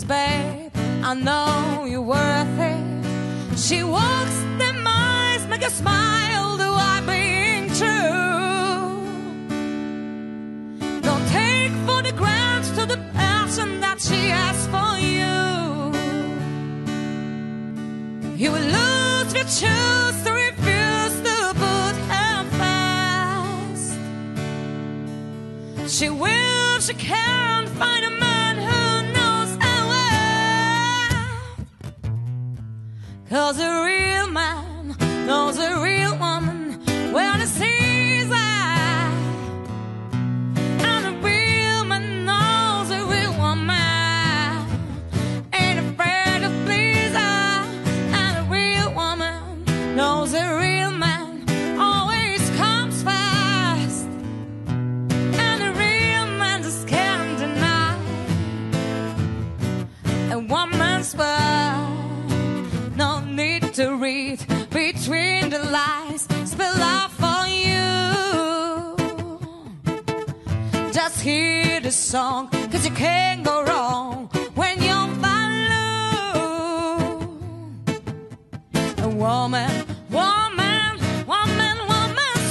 A: babe, I know you're worth it. She walks them eyes, make a smile, do I being true? Don't take for the granted to the passion that she has for you. You will lose if you choose to refuse to put her fast. She will if she can't find a man who knows her well. 'Cause a real man knows a real woman when he sees her. And a real man knows a real woman ain't afraid to please her. And a real woman knows a real man always comes fast. And a real man just can't deny a woman's world. No need to read between the lines, spill out for you. Just hear the song, 'cause you can't go wrong when you're Baloo. A woman, woman, woman, woman's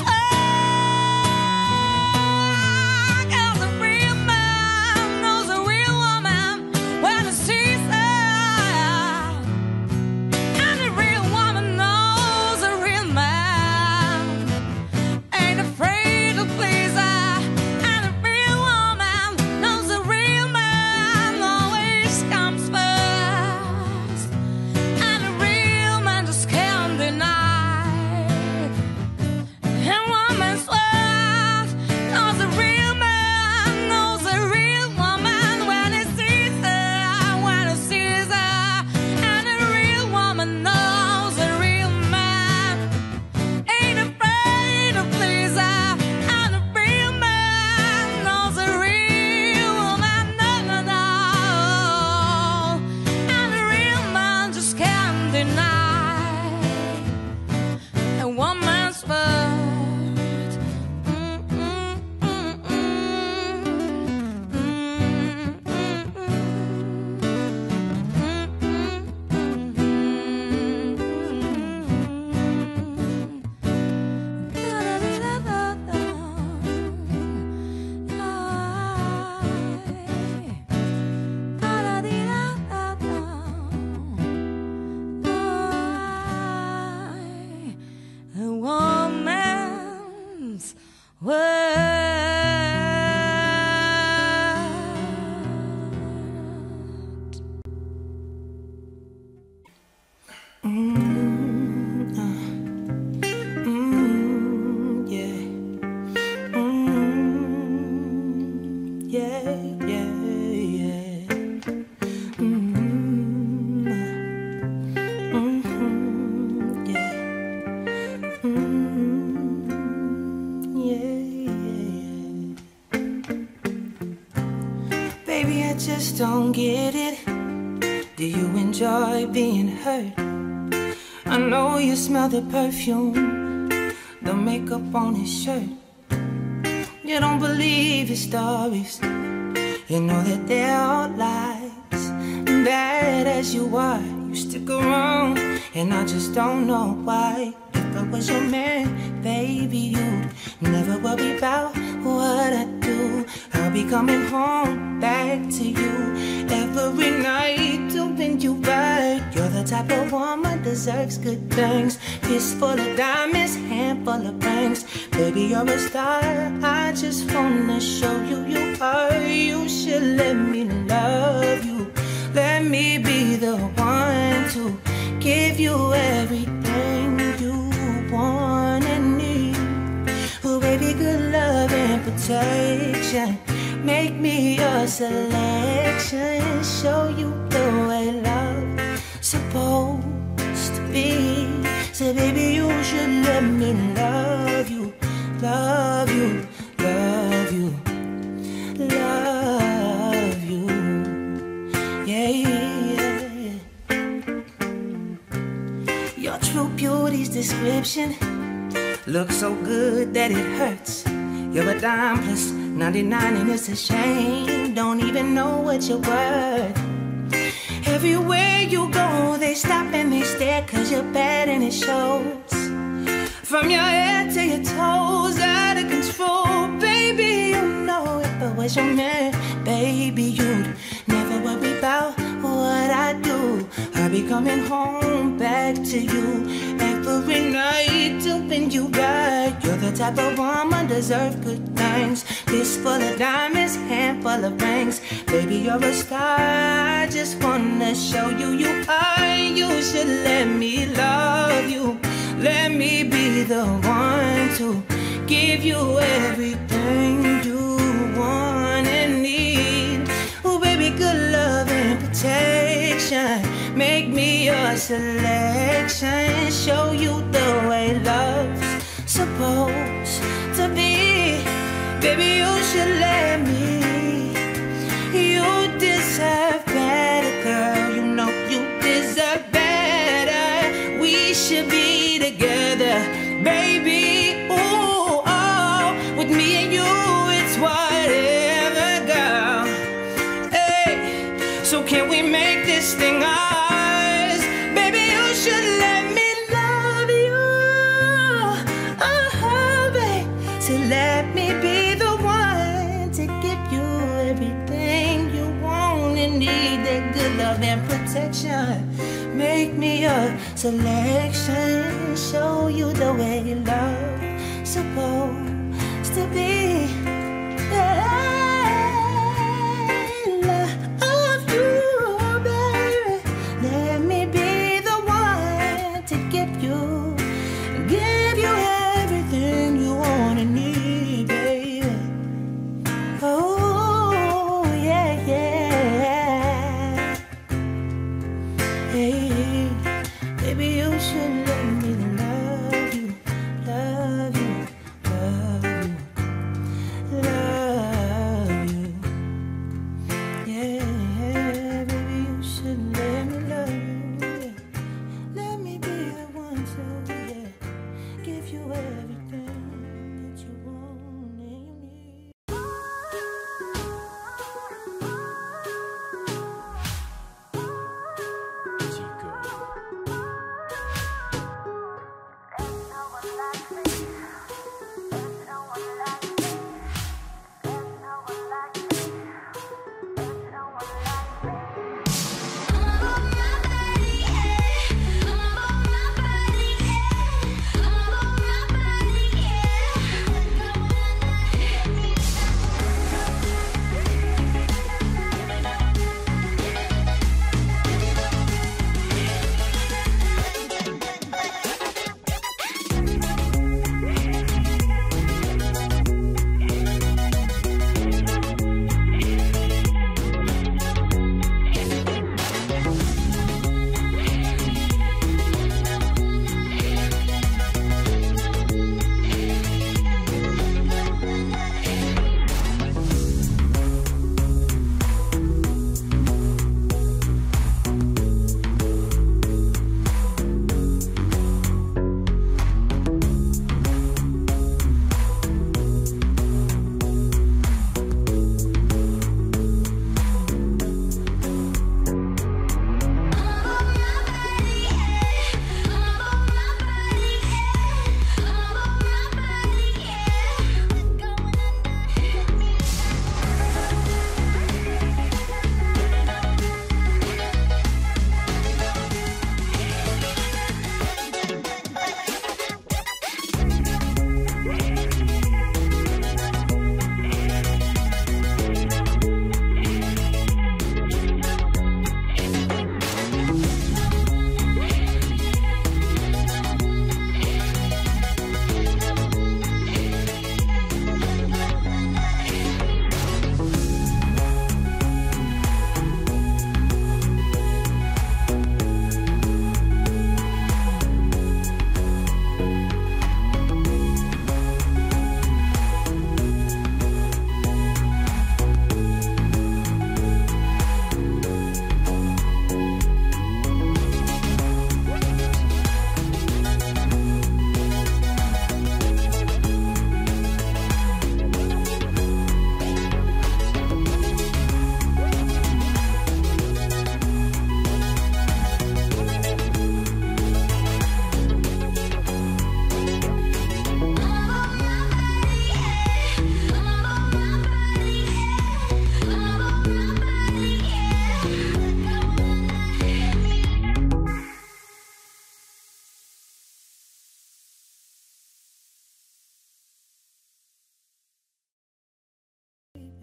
A: world. 'Cause a real man knows a real woman when he sees her. And a real woman knows a real man ain't afraid to please her. And a real woman knows a real man always comes first. And a real man just can't deny a woman's worth. 'Cause a real man knows a real woman when he sees her, when he sees her. And a real woman knows a real man ain't afraid to please her. And a real man knows a real woman, no, no, no. And a real man just can't deny a woman's worth. A woman's world.
I: Yeah. Yeah, yeah, yeah. Yeah. Baby, I just don't get it. Do you enjoy being hurt? I know you smell the perfume, the makeup on his shirt. You don't believe his stories. You know that they're all lies. Bad as you are, you stick around, and I just don't know why. If I was your man, baby, you'd never worry about what I do. I'll be coming home back to you every night, doing you right. You're the type of woman deserves good things. Fistful of diamonds, handful of rings. Baby, you're a star. I just wanna show you you are. You should let me love you. Let me be the one to give you everything you want and need. Oh, baby, good love and protection. Make me your selection. Show you the way love's supposed to be. So, baby, you should let me love you, love you, love you, love you. Yeah, yeah. Your true beauty's description looks so good that it hurts. You're a dime plus 99 and it's a shame. Don't even know what you're worth.
J: Everywhere you go, they stop and they stare, 'cause you're bad and it shows. From your head to your toes, out of control. Baby, you know if I was your man, baby, you'd never worry about what I do. I'll be coming home back to you every night to bring you back. You're the type of woman deserve good things. Fist full of diamonds, handful of rings. Baby, you're a star. I just wanna show you you are. You should let me love you. Let me be the one to give you everything you want and need. Oh, baby, good love and protection. Make me your selection. Show you the way love's supposed to be. Baby, you should let me. You deserve better, girl. You know you deserve better. We should be together, baby. Ooh, oh, with me and you, it's whatever, girl. Hey, so can we make this thing ours? Baby, you should let me love you. Oh, babe, so let me be the one to give you everything you want and need. That good love and protection. Make me your selection. Show you the way love's supposed to be. Love you, baby. Let me be the one to give you everything you want and need, baby. Oh, yeah, yeah. Hey, baby, you should let me love you, love you, love you, love you. Yeah, baby, you should let me love you. Yeah. Let me be the one to, yeah, give you everything that you want and you need.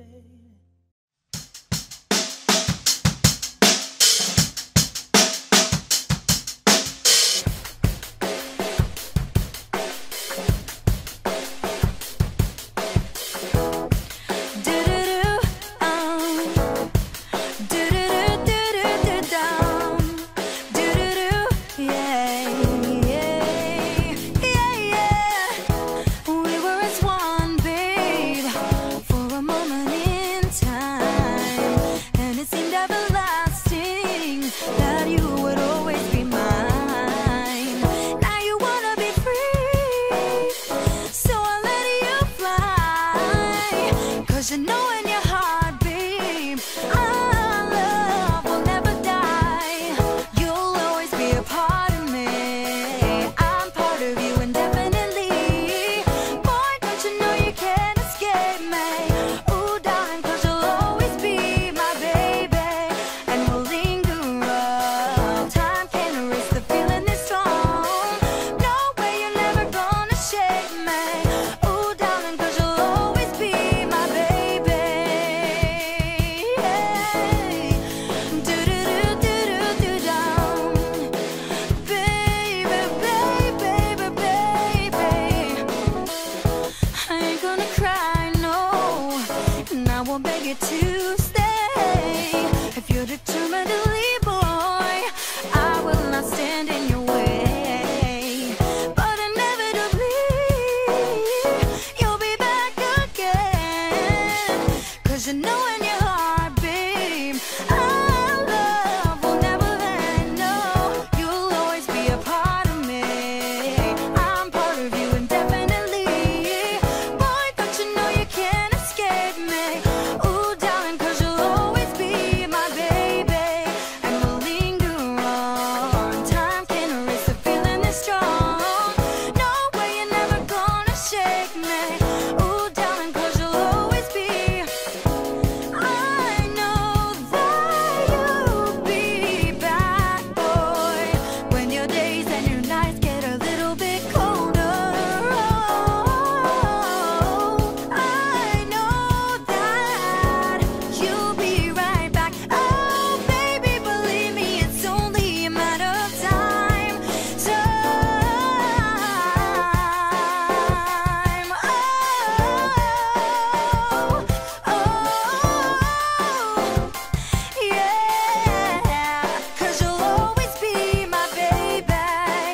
F: 'Cause you'll always be my baby.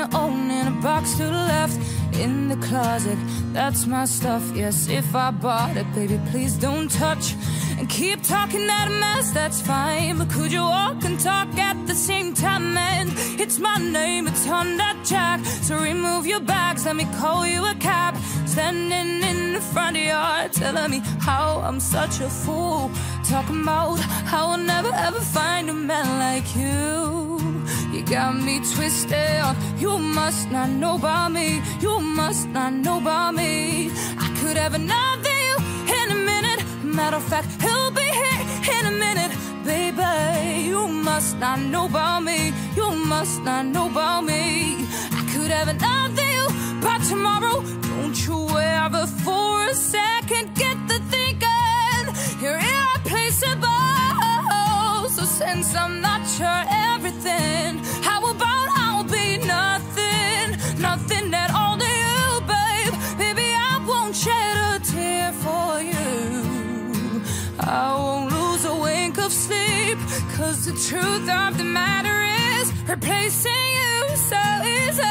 A: you own in a box to the left. In the closet, that's my stuff. Yes, if I bought it, baby, please don't touch. And keep talking that mess, that's fine. But could you walk and talk at the same time? And it's my name, it's on that jack. So remove your bags, let me call you a cab. Standing in the front yard, telling me how I'm such a fool. Talking about how I'll never ever find a man like you. You got me twisted on, you must not know about me. You must not know about me. I could have another you in a minute. Matter of fact, he'll be here in a minute. Baby, you must not know about me. You must not know about me. I could have another you by tomorrow. Don't you ever for a second get the thinking you're irreplaceable. So since I'm not your everything, how about I'll be nothing? Nothing at all to you, babe. Baby, I won't shed a tear for you. I won't lose a wink of sleep, 'cause the truth of the matter is replacing you so easy.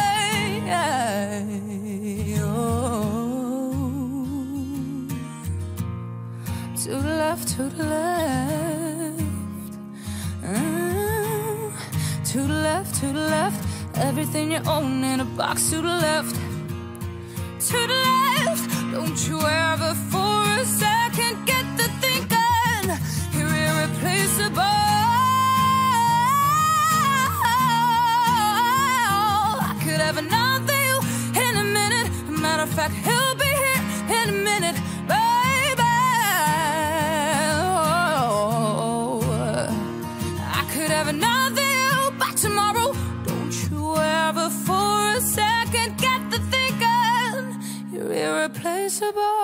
A: Oh. To the left, to the left. To the left, to the left. Everything you own in a box to the left. To the left. Don't you ever for a second get the thinking you're irreplaceable. I could have another you in a minute. Matter of fact, he'll be here in a minute, baby. Oh, I could have another you by tomorrow. Don't you ever for a second get the thinking you're irreplaceable.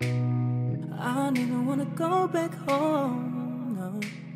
E: I don't even wanna go back home, no.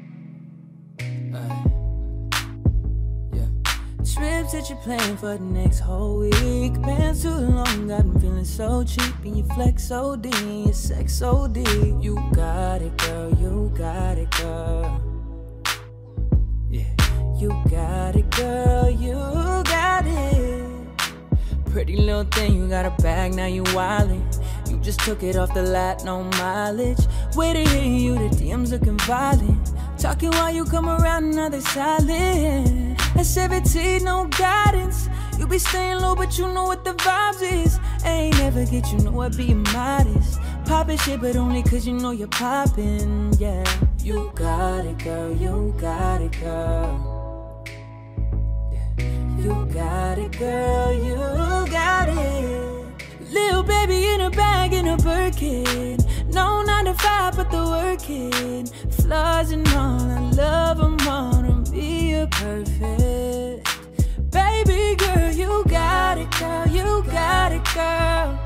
E: Trips that you're planning for the next whole week. Been too long, got me feeling so cheap. And you flex OD, your sex OD. You got it, girl, you got it, girl. Yeah, you got it, girl, you got it. Pretty little thing, you got a bag, now you wildin'. You just took it off the lot, no mileage. Way to hear you, the DMs looking violent. Talking while you come around, now they silent. At 17, no guidance. You be staying low, but you know what the vibes is. Ain't never get you know I be modest. Poppin' shit, but only cause you know you're poppin', yeah. You got it, girl, you got it, girl. Yeah. You got it, girl, you got it. Little baby in a bag, in a Birkin. No 9 to 5, but the working. Flaws and all, I love them all. To be a perfect baby girl. You got it, girl, you got it, girl.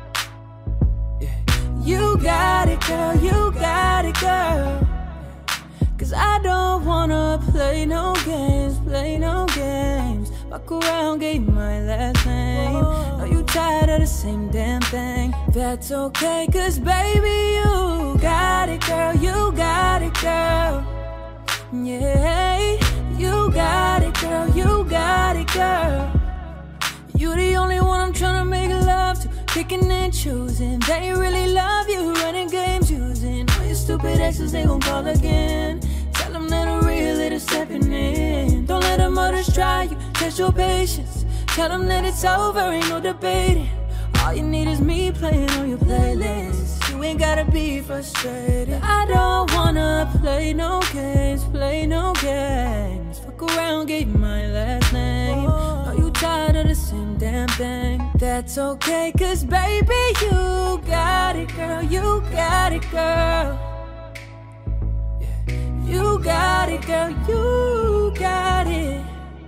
E: Yeah. You got it, girl, you got it, girl. Cause I don't wanna play no games, play no games. Fuck around, gave my last name. Know you tired of the same damn thing. That's okay, cause baby, you got it, girl, you got it, girl. Yeah, you got it, girl, you got it, girl. You the only one I'm tryna make love to. Picking and choosing, they really love you. Running games using all your stupid exes, they gon' call again. Tell them that I'm real, they're stepping in. Don't let them others try you, test your patience. Tell them that it's over, ain't no debating. All you need is me playing on your playlist. You ain't gotta be frustrated. I don't wanna play no games, play no games. Fuck around, gave you my last name. Are you tired of the same damn thing? That's okay, cause baby, you got it, girl, you got it, girl. Yeah. You got it, girl, you got it.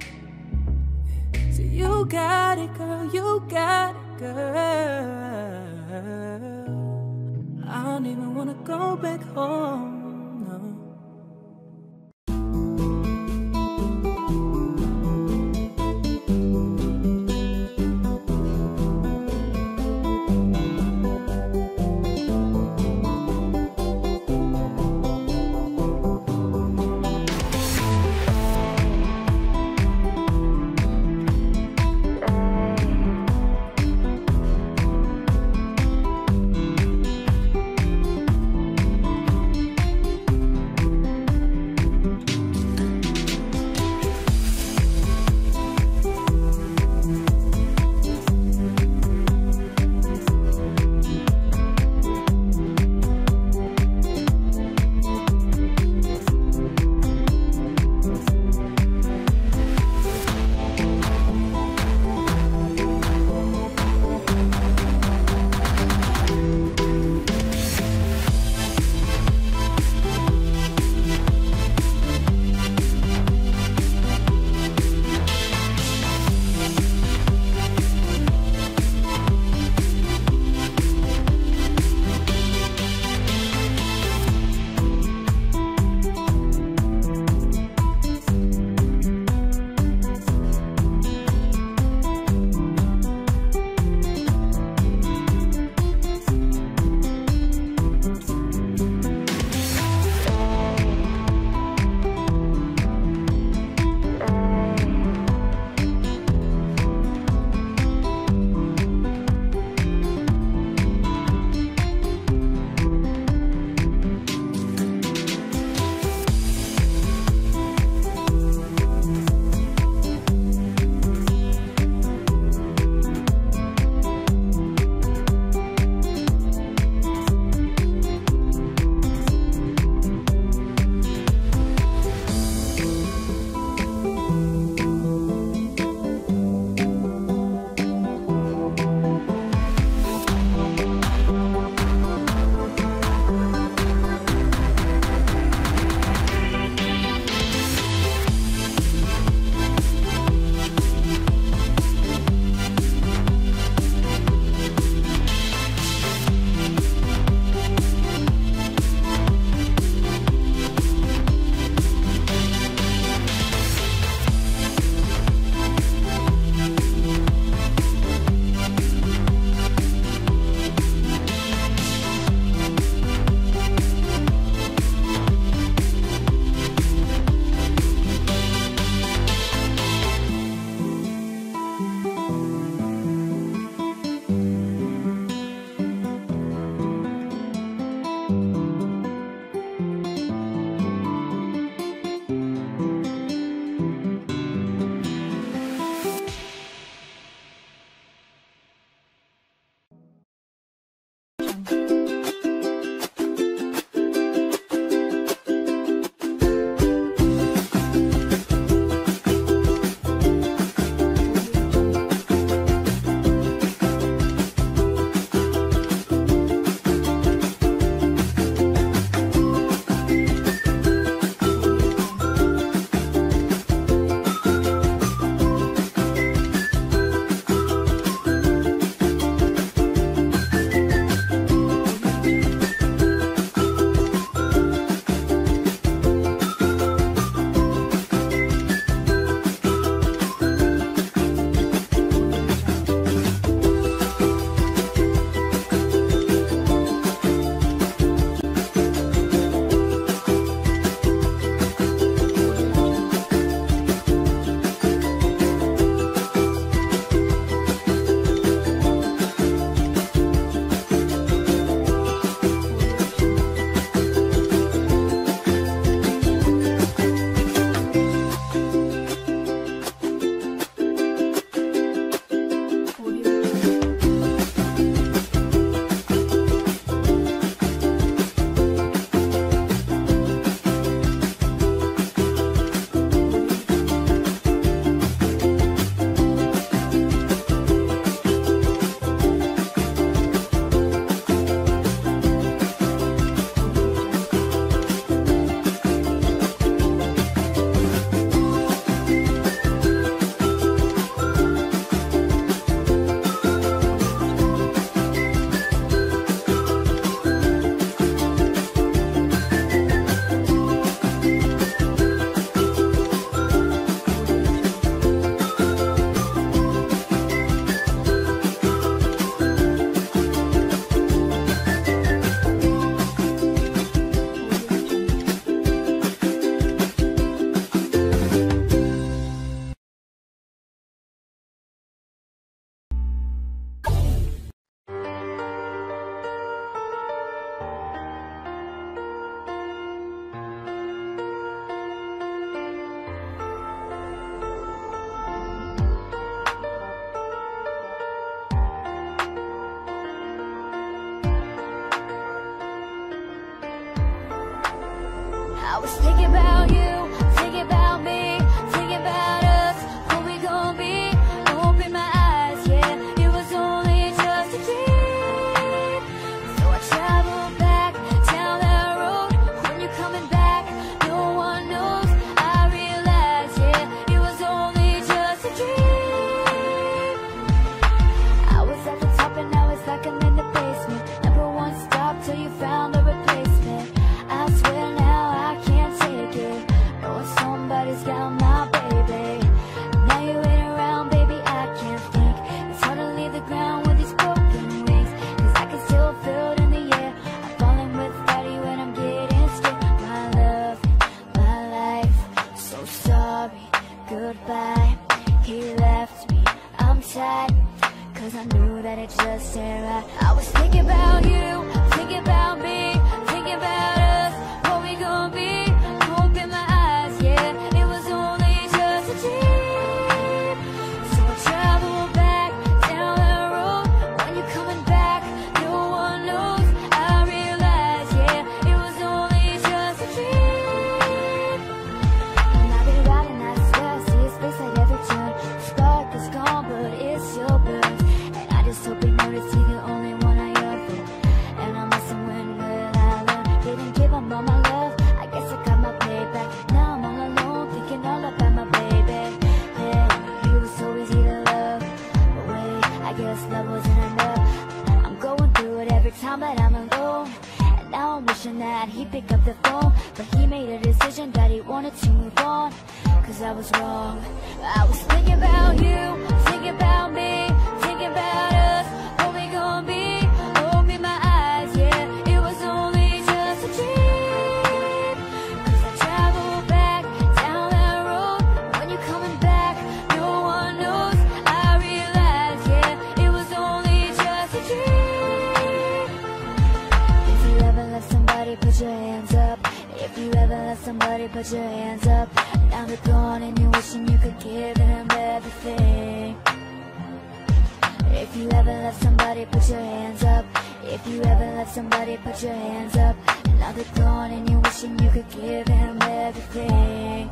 E: So you got it, girl, you got it, girl. I don't even wanna go back home, no.
F: I was thinking about you, thinking about me, thinking about us, who we gon' be. Open my eyes, yeah, it was only just a dream. So I traveled back down that road. When you're coming back, no one knows. I realized, yeah, it was only just a dream. I was at the top and now it's like I'm in the basement. Never once stopped till you found a replacement. I swear now I can't take it, knowing somebody's got my baby. Now you ain't around, baby, I can't think. It's hard to leave the ground with these broken wings, cause I can still feel it in the air. I'm falling without you and I'm getting scared. My love, my life, so sorry, goodbye. He left me, I'm sad, cause I knew that it just ain't right. I was thinking about you, thinking about me, thinking about us, what we gon' be. Open my eyes, yeah, it was only just a dream. So I traveled back down the road. When you're coming back, no one knows. I realized, yeah, it was only just a dream. And I've been riding, I swear I see his face at every turn. The spark is gone, but it's your burn. And I just hope you notice he's the only one I ever. And I'm missing when will I learn? Didn't give him all my love, I guess I got my payback. Now I'm all alone, thinking all about my baby. Yeah, he was so easy to love, but wait, I guess love wasn't enough. I'm going through it every time that I'm alone, and now I'm wishing that he'd pick up the phone. But he made a decision that he wanted to move on, cause I was wrong. I was thinking about you, thinking about me, thinking about us, what we gon' be. Open my eyes, yeah, it was only just a dream. Cause I traveled back down that road. When you're coming back, no one knows. I realized, yeah, it was only just a dream. If you ever left somebody, put your hands up. If you ever left somebody, put your hands up. Now they're gone and you're wishing you could give them everything. If you ever left somebody, put your hands up. If you ever left somebody, put your hands up. Now they're gone and you're wishing you could give them everything.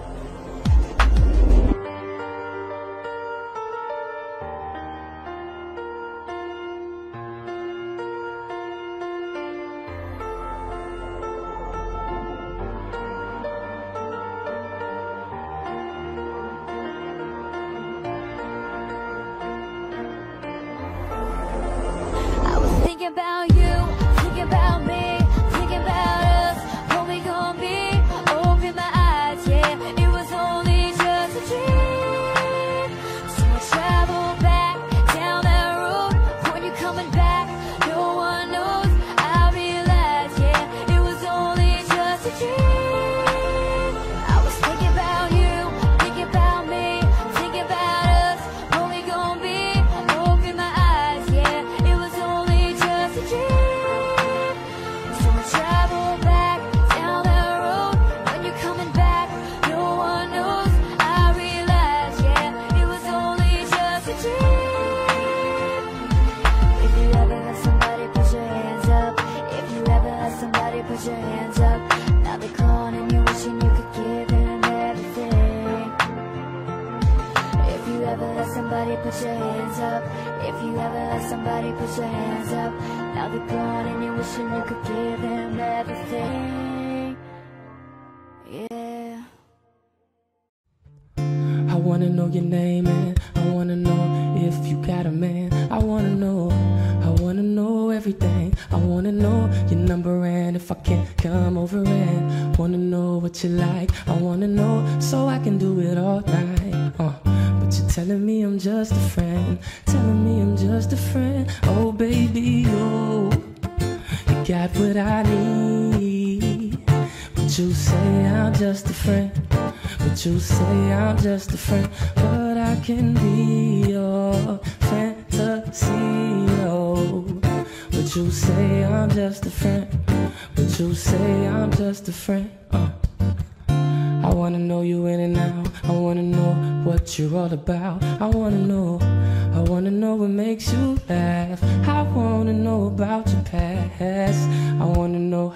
F: Thinking about you, thinking about me, thinking about us, what we gon' be. Open my eyes, yeah, it was only just a dream. So I traveled back down that road. When you're coming back, no one knows. I realized, yeah, it was only just a dream. I was thinking about you, thinking about me, thinking about us, what we gon' be. Open my eyes, yeah, it was only just a dream. So I traveled back down that road. When you're coming back, no one knows. I realized, yeah, it was only just a dream. If you ever let somebody, put your hands up. If you ever let somebody, put your hands up. Now they're gone and you're wishing you could give them everything. If you ever let somebody, put your hands up. If you ever let somebody, put your hands up. Now they're gone and you're wishing you could give them everything. Yeah.
B: I wanna know your name and I wanna know if you got a man. I wanna know everything. I wanna know your number and if I can come over and wanna know what you like. I wanna know so I can do it all night. But you're telling me I'm just a friend, telling me I'm just a friend. Oh baby, oh, you got what I need. But you say I'm just a friend. But you say I'm just a friend, but I can be your fantasy, oh. But you say I'm just a friend, but you say I'm just a friend, I wanna know you in and out, I wanna know what you're all about. I wanna know what makes you laugh. I wanna know about your past. I wanna know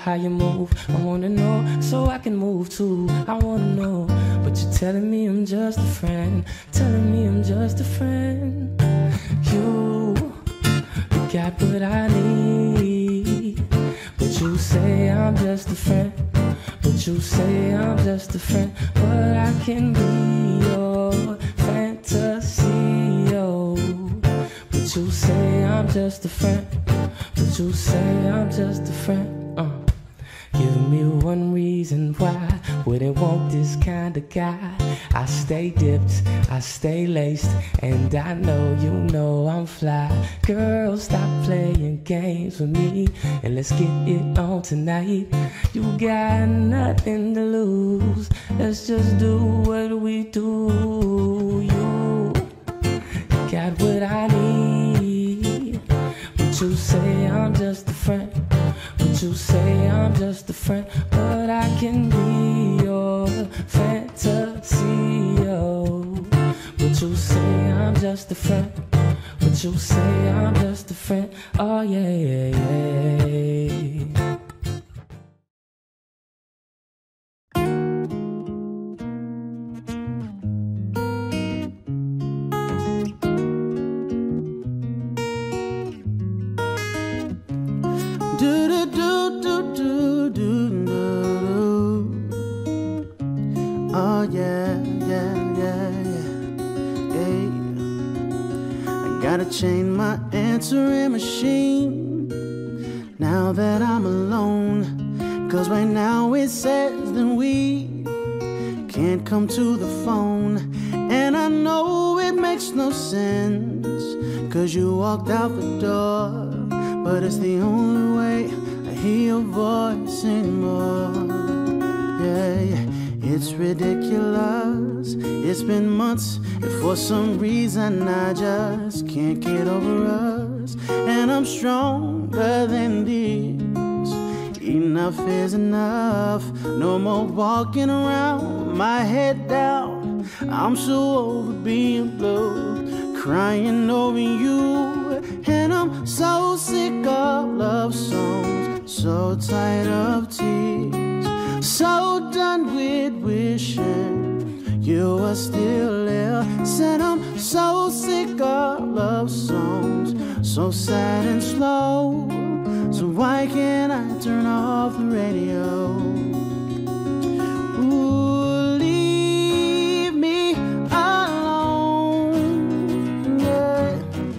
B: how you move. I wanna know so I can move too. I wanna know, but you're telling me I'm just a friend. Telling me I'm just a friend. You got what I need, but you say I'm just a friend. But you say I'm just a friend. But I can be your fantasy, oh. But you say I'm just a friend. But you say I'm just a friend. Give me one reason why wouldn't want this kind of guy. I stay dipped, I stay laced, and I know I'm fly. Girl, stop playing games with me and let's get it on tonight. You got nothing to lose, let's just do what we do. You got what I need, but you say I'm just a friend. But you say I'm just a friend. But I can be your fantasy, oh. But you say I'm just a friend. But you say I'm just a friend. Oh yeah, yeah, yeah.
I: Oh yeah, yeah, yeah, yeah, yeah. I gotta change my answering machine now that I'm alone. Cause right now it says that we can't come to the phone. And I know it makes no sense, cause you walked out the door. But it's the only way I hear your voice anymore. Yeah, yeah. It's ridiculous. It's been months, and for some reason I just can't get over us. And I'm stronger than this. Enough is enough. No more walking around with my head down. I'm so over being blue, crying over you. And I'm so sick of love songs, so tired of tears, so done with wishing you were still there. Said I'm so sick of love songs, so sad and slow. So why can't I turn off the radio? Ooh, leave me alone. Yeah.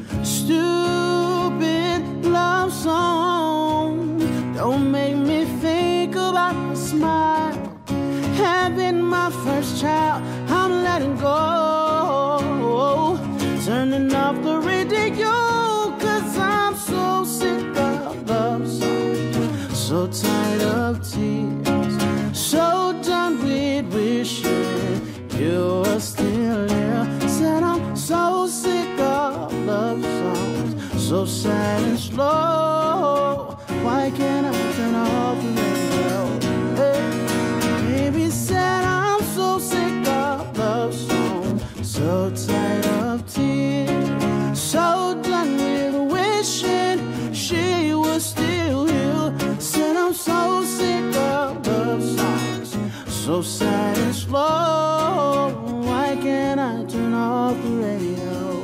I: Stupid love song, don't make me think about the smile. Having my first child, I'm letting go. Turning off the radio, cause I'm so sick of love songs, so tired of tears, so done with wishing you were still here. Said I'm so sick of love songs, so sad and slow. Why can't I turn off the radio? Hey. Baby said I'm so sick of love songs, so tired of tears, so done with wishing she was still here. Said I'm so sick of love songs, so sad and slow. Why can't I turn off the radio?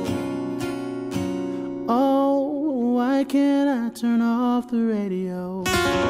I: Oh, why can't I turn off the radio?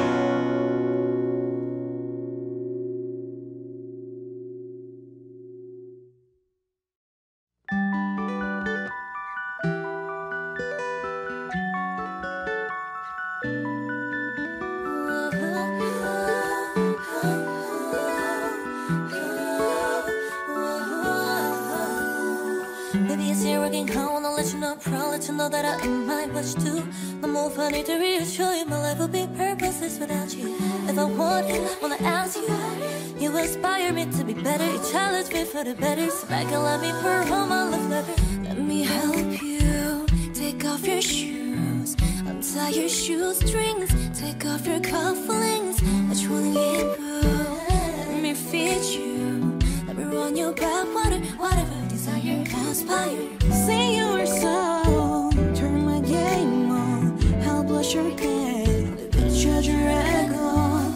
H: Maybe it's here working hard, wanna let you know, proud, let you know that I am my much too. No more funny to reassure you, my life would be purposeless without you. If I want you, wanna ask you, you inspire me to be better, you challenge me for the better. So back and let me pour all my love letter. Let me help you, take off your shoes, untie your shoestrings, take off your cufflinks. Which one you improve? Let me feed you, let me run your back, whatever desire conspire. Say your soul, turn my game on, help blush your head, the treasure I go.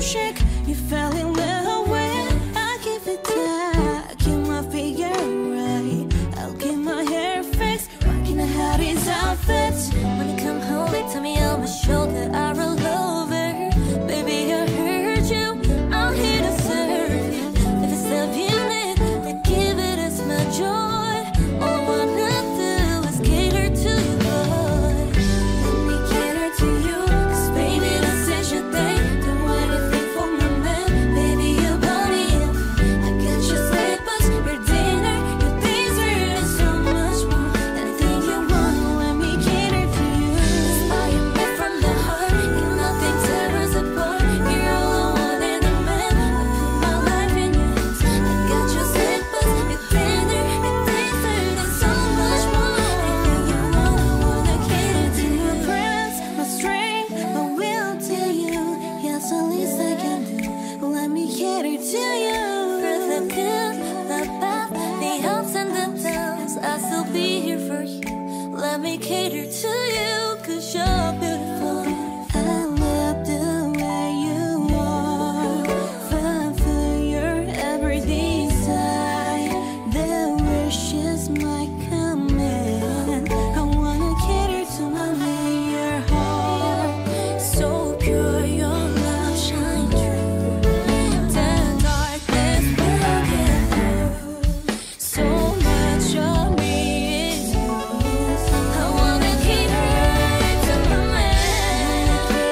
J: shake, you fell in love with. I give it time, I keep my figure right. I'll keep my hair fixed, rocking the hottest outfits.
H: When you come home, they tell me on my shoulder I roll over. Baby, I heard you, I'm here to serve you. If it's love you need, then give it as my joy. All I wanna do is cater to you, boy.
J: Let me cater to you, 'cause baby, this is your day. Do anything for my man, baby, you bought me in. I got your slippers, your dinner, your dessert, and so much more. Anything you want, let me cater to you.
H: Are you made from the heart? And nothing tears us apart. You're all I want in a man. I put my life in your hands. I got your slippers, your dinner, your dessert, and so much more. Anything you want, I wanna cater to
J: My
H: you.
J: friends, my strength, my will to you. Yes, the least I can do. Let me cater to you.
H: For the good, the bad, the ups and the downs, I'll still be here for you. Let me cater to you, 'cause you're beautiful.
J: I love the way you are. For your every desire, the wishes might come in. I wanna cater to my man, your heart. So pure, your love shine through.
H: The darkness will get through.
J: So much of me is yours.
H: I wanna cater to my man.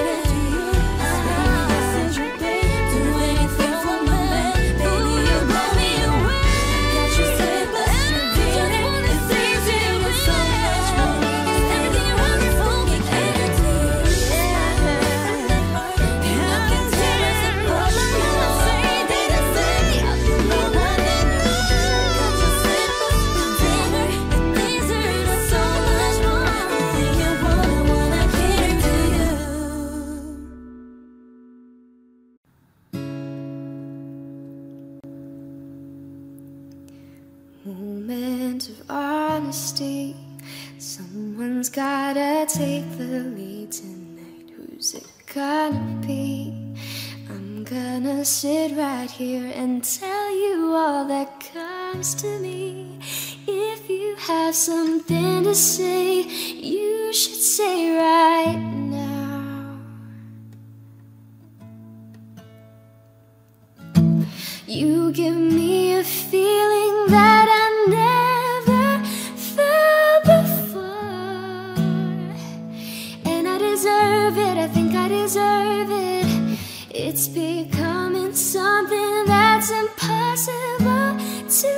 J: This is your day. Do anything for my man, baby, you blow me away. Got your slippers, your dinner, it's easy with so much more.
H: Everything around me for me cater to you.
F: Moment of honesty. Someone's gotta take the lead tonight. Who's it gonna be? I'm gonna sit right here and tell you all that comes to me. If you have something to say, you should say right now. You give me a feeling that I never felt before, and I deserve it, I think I deserve it. It's becoming something that's impossible to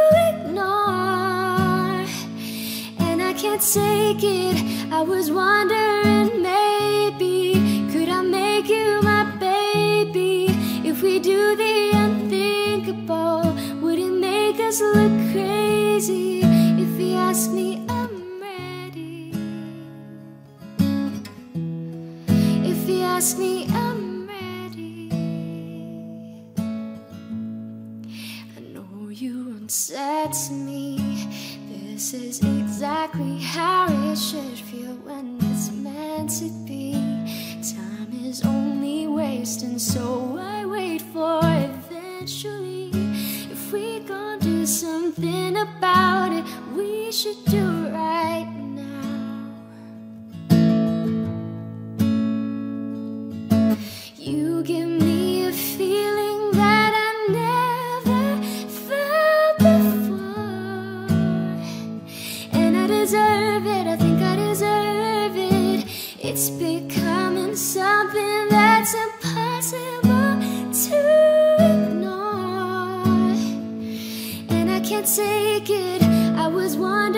F: ignore, and I can't take it. I was wondering, maybe could I make you my baby? If we do the unthinkable, would it make us look crazy? If he asked me, I'm ready. If he asked me, I'm ready. I know you said to me, this is exactly how it should feel when it's meant to be. Time is only wasting, so I wait for eventually. If we gonna do something about it, we should do it right now. You give me a feeling that I never felt before, and I deserve it, I think I deserve it. It's becoming something that's impossible to ignore, and I can't take it. I was wondering,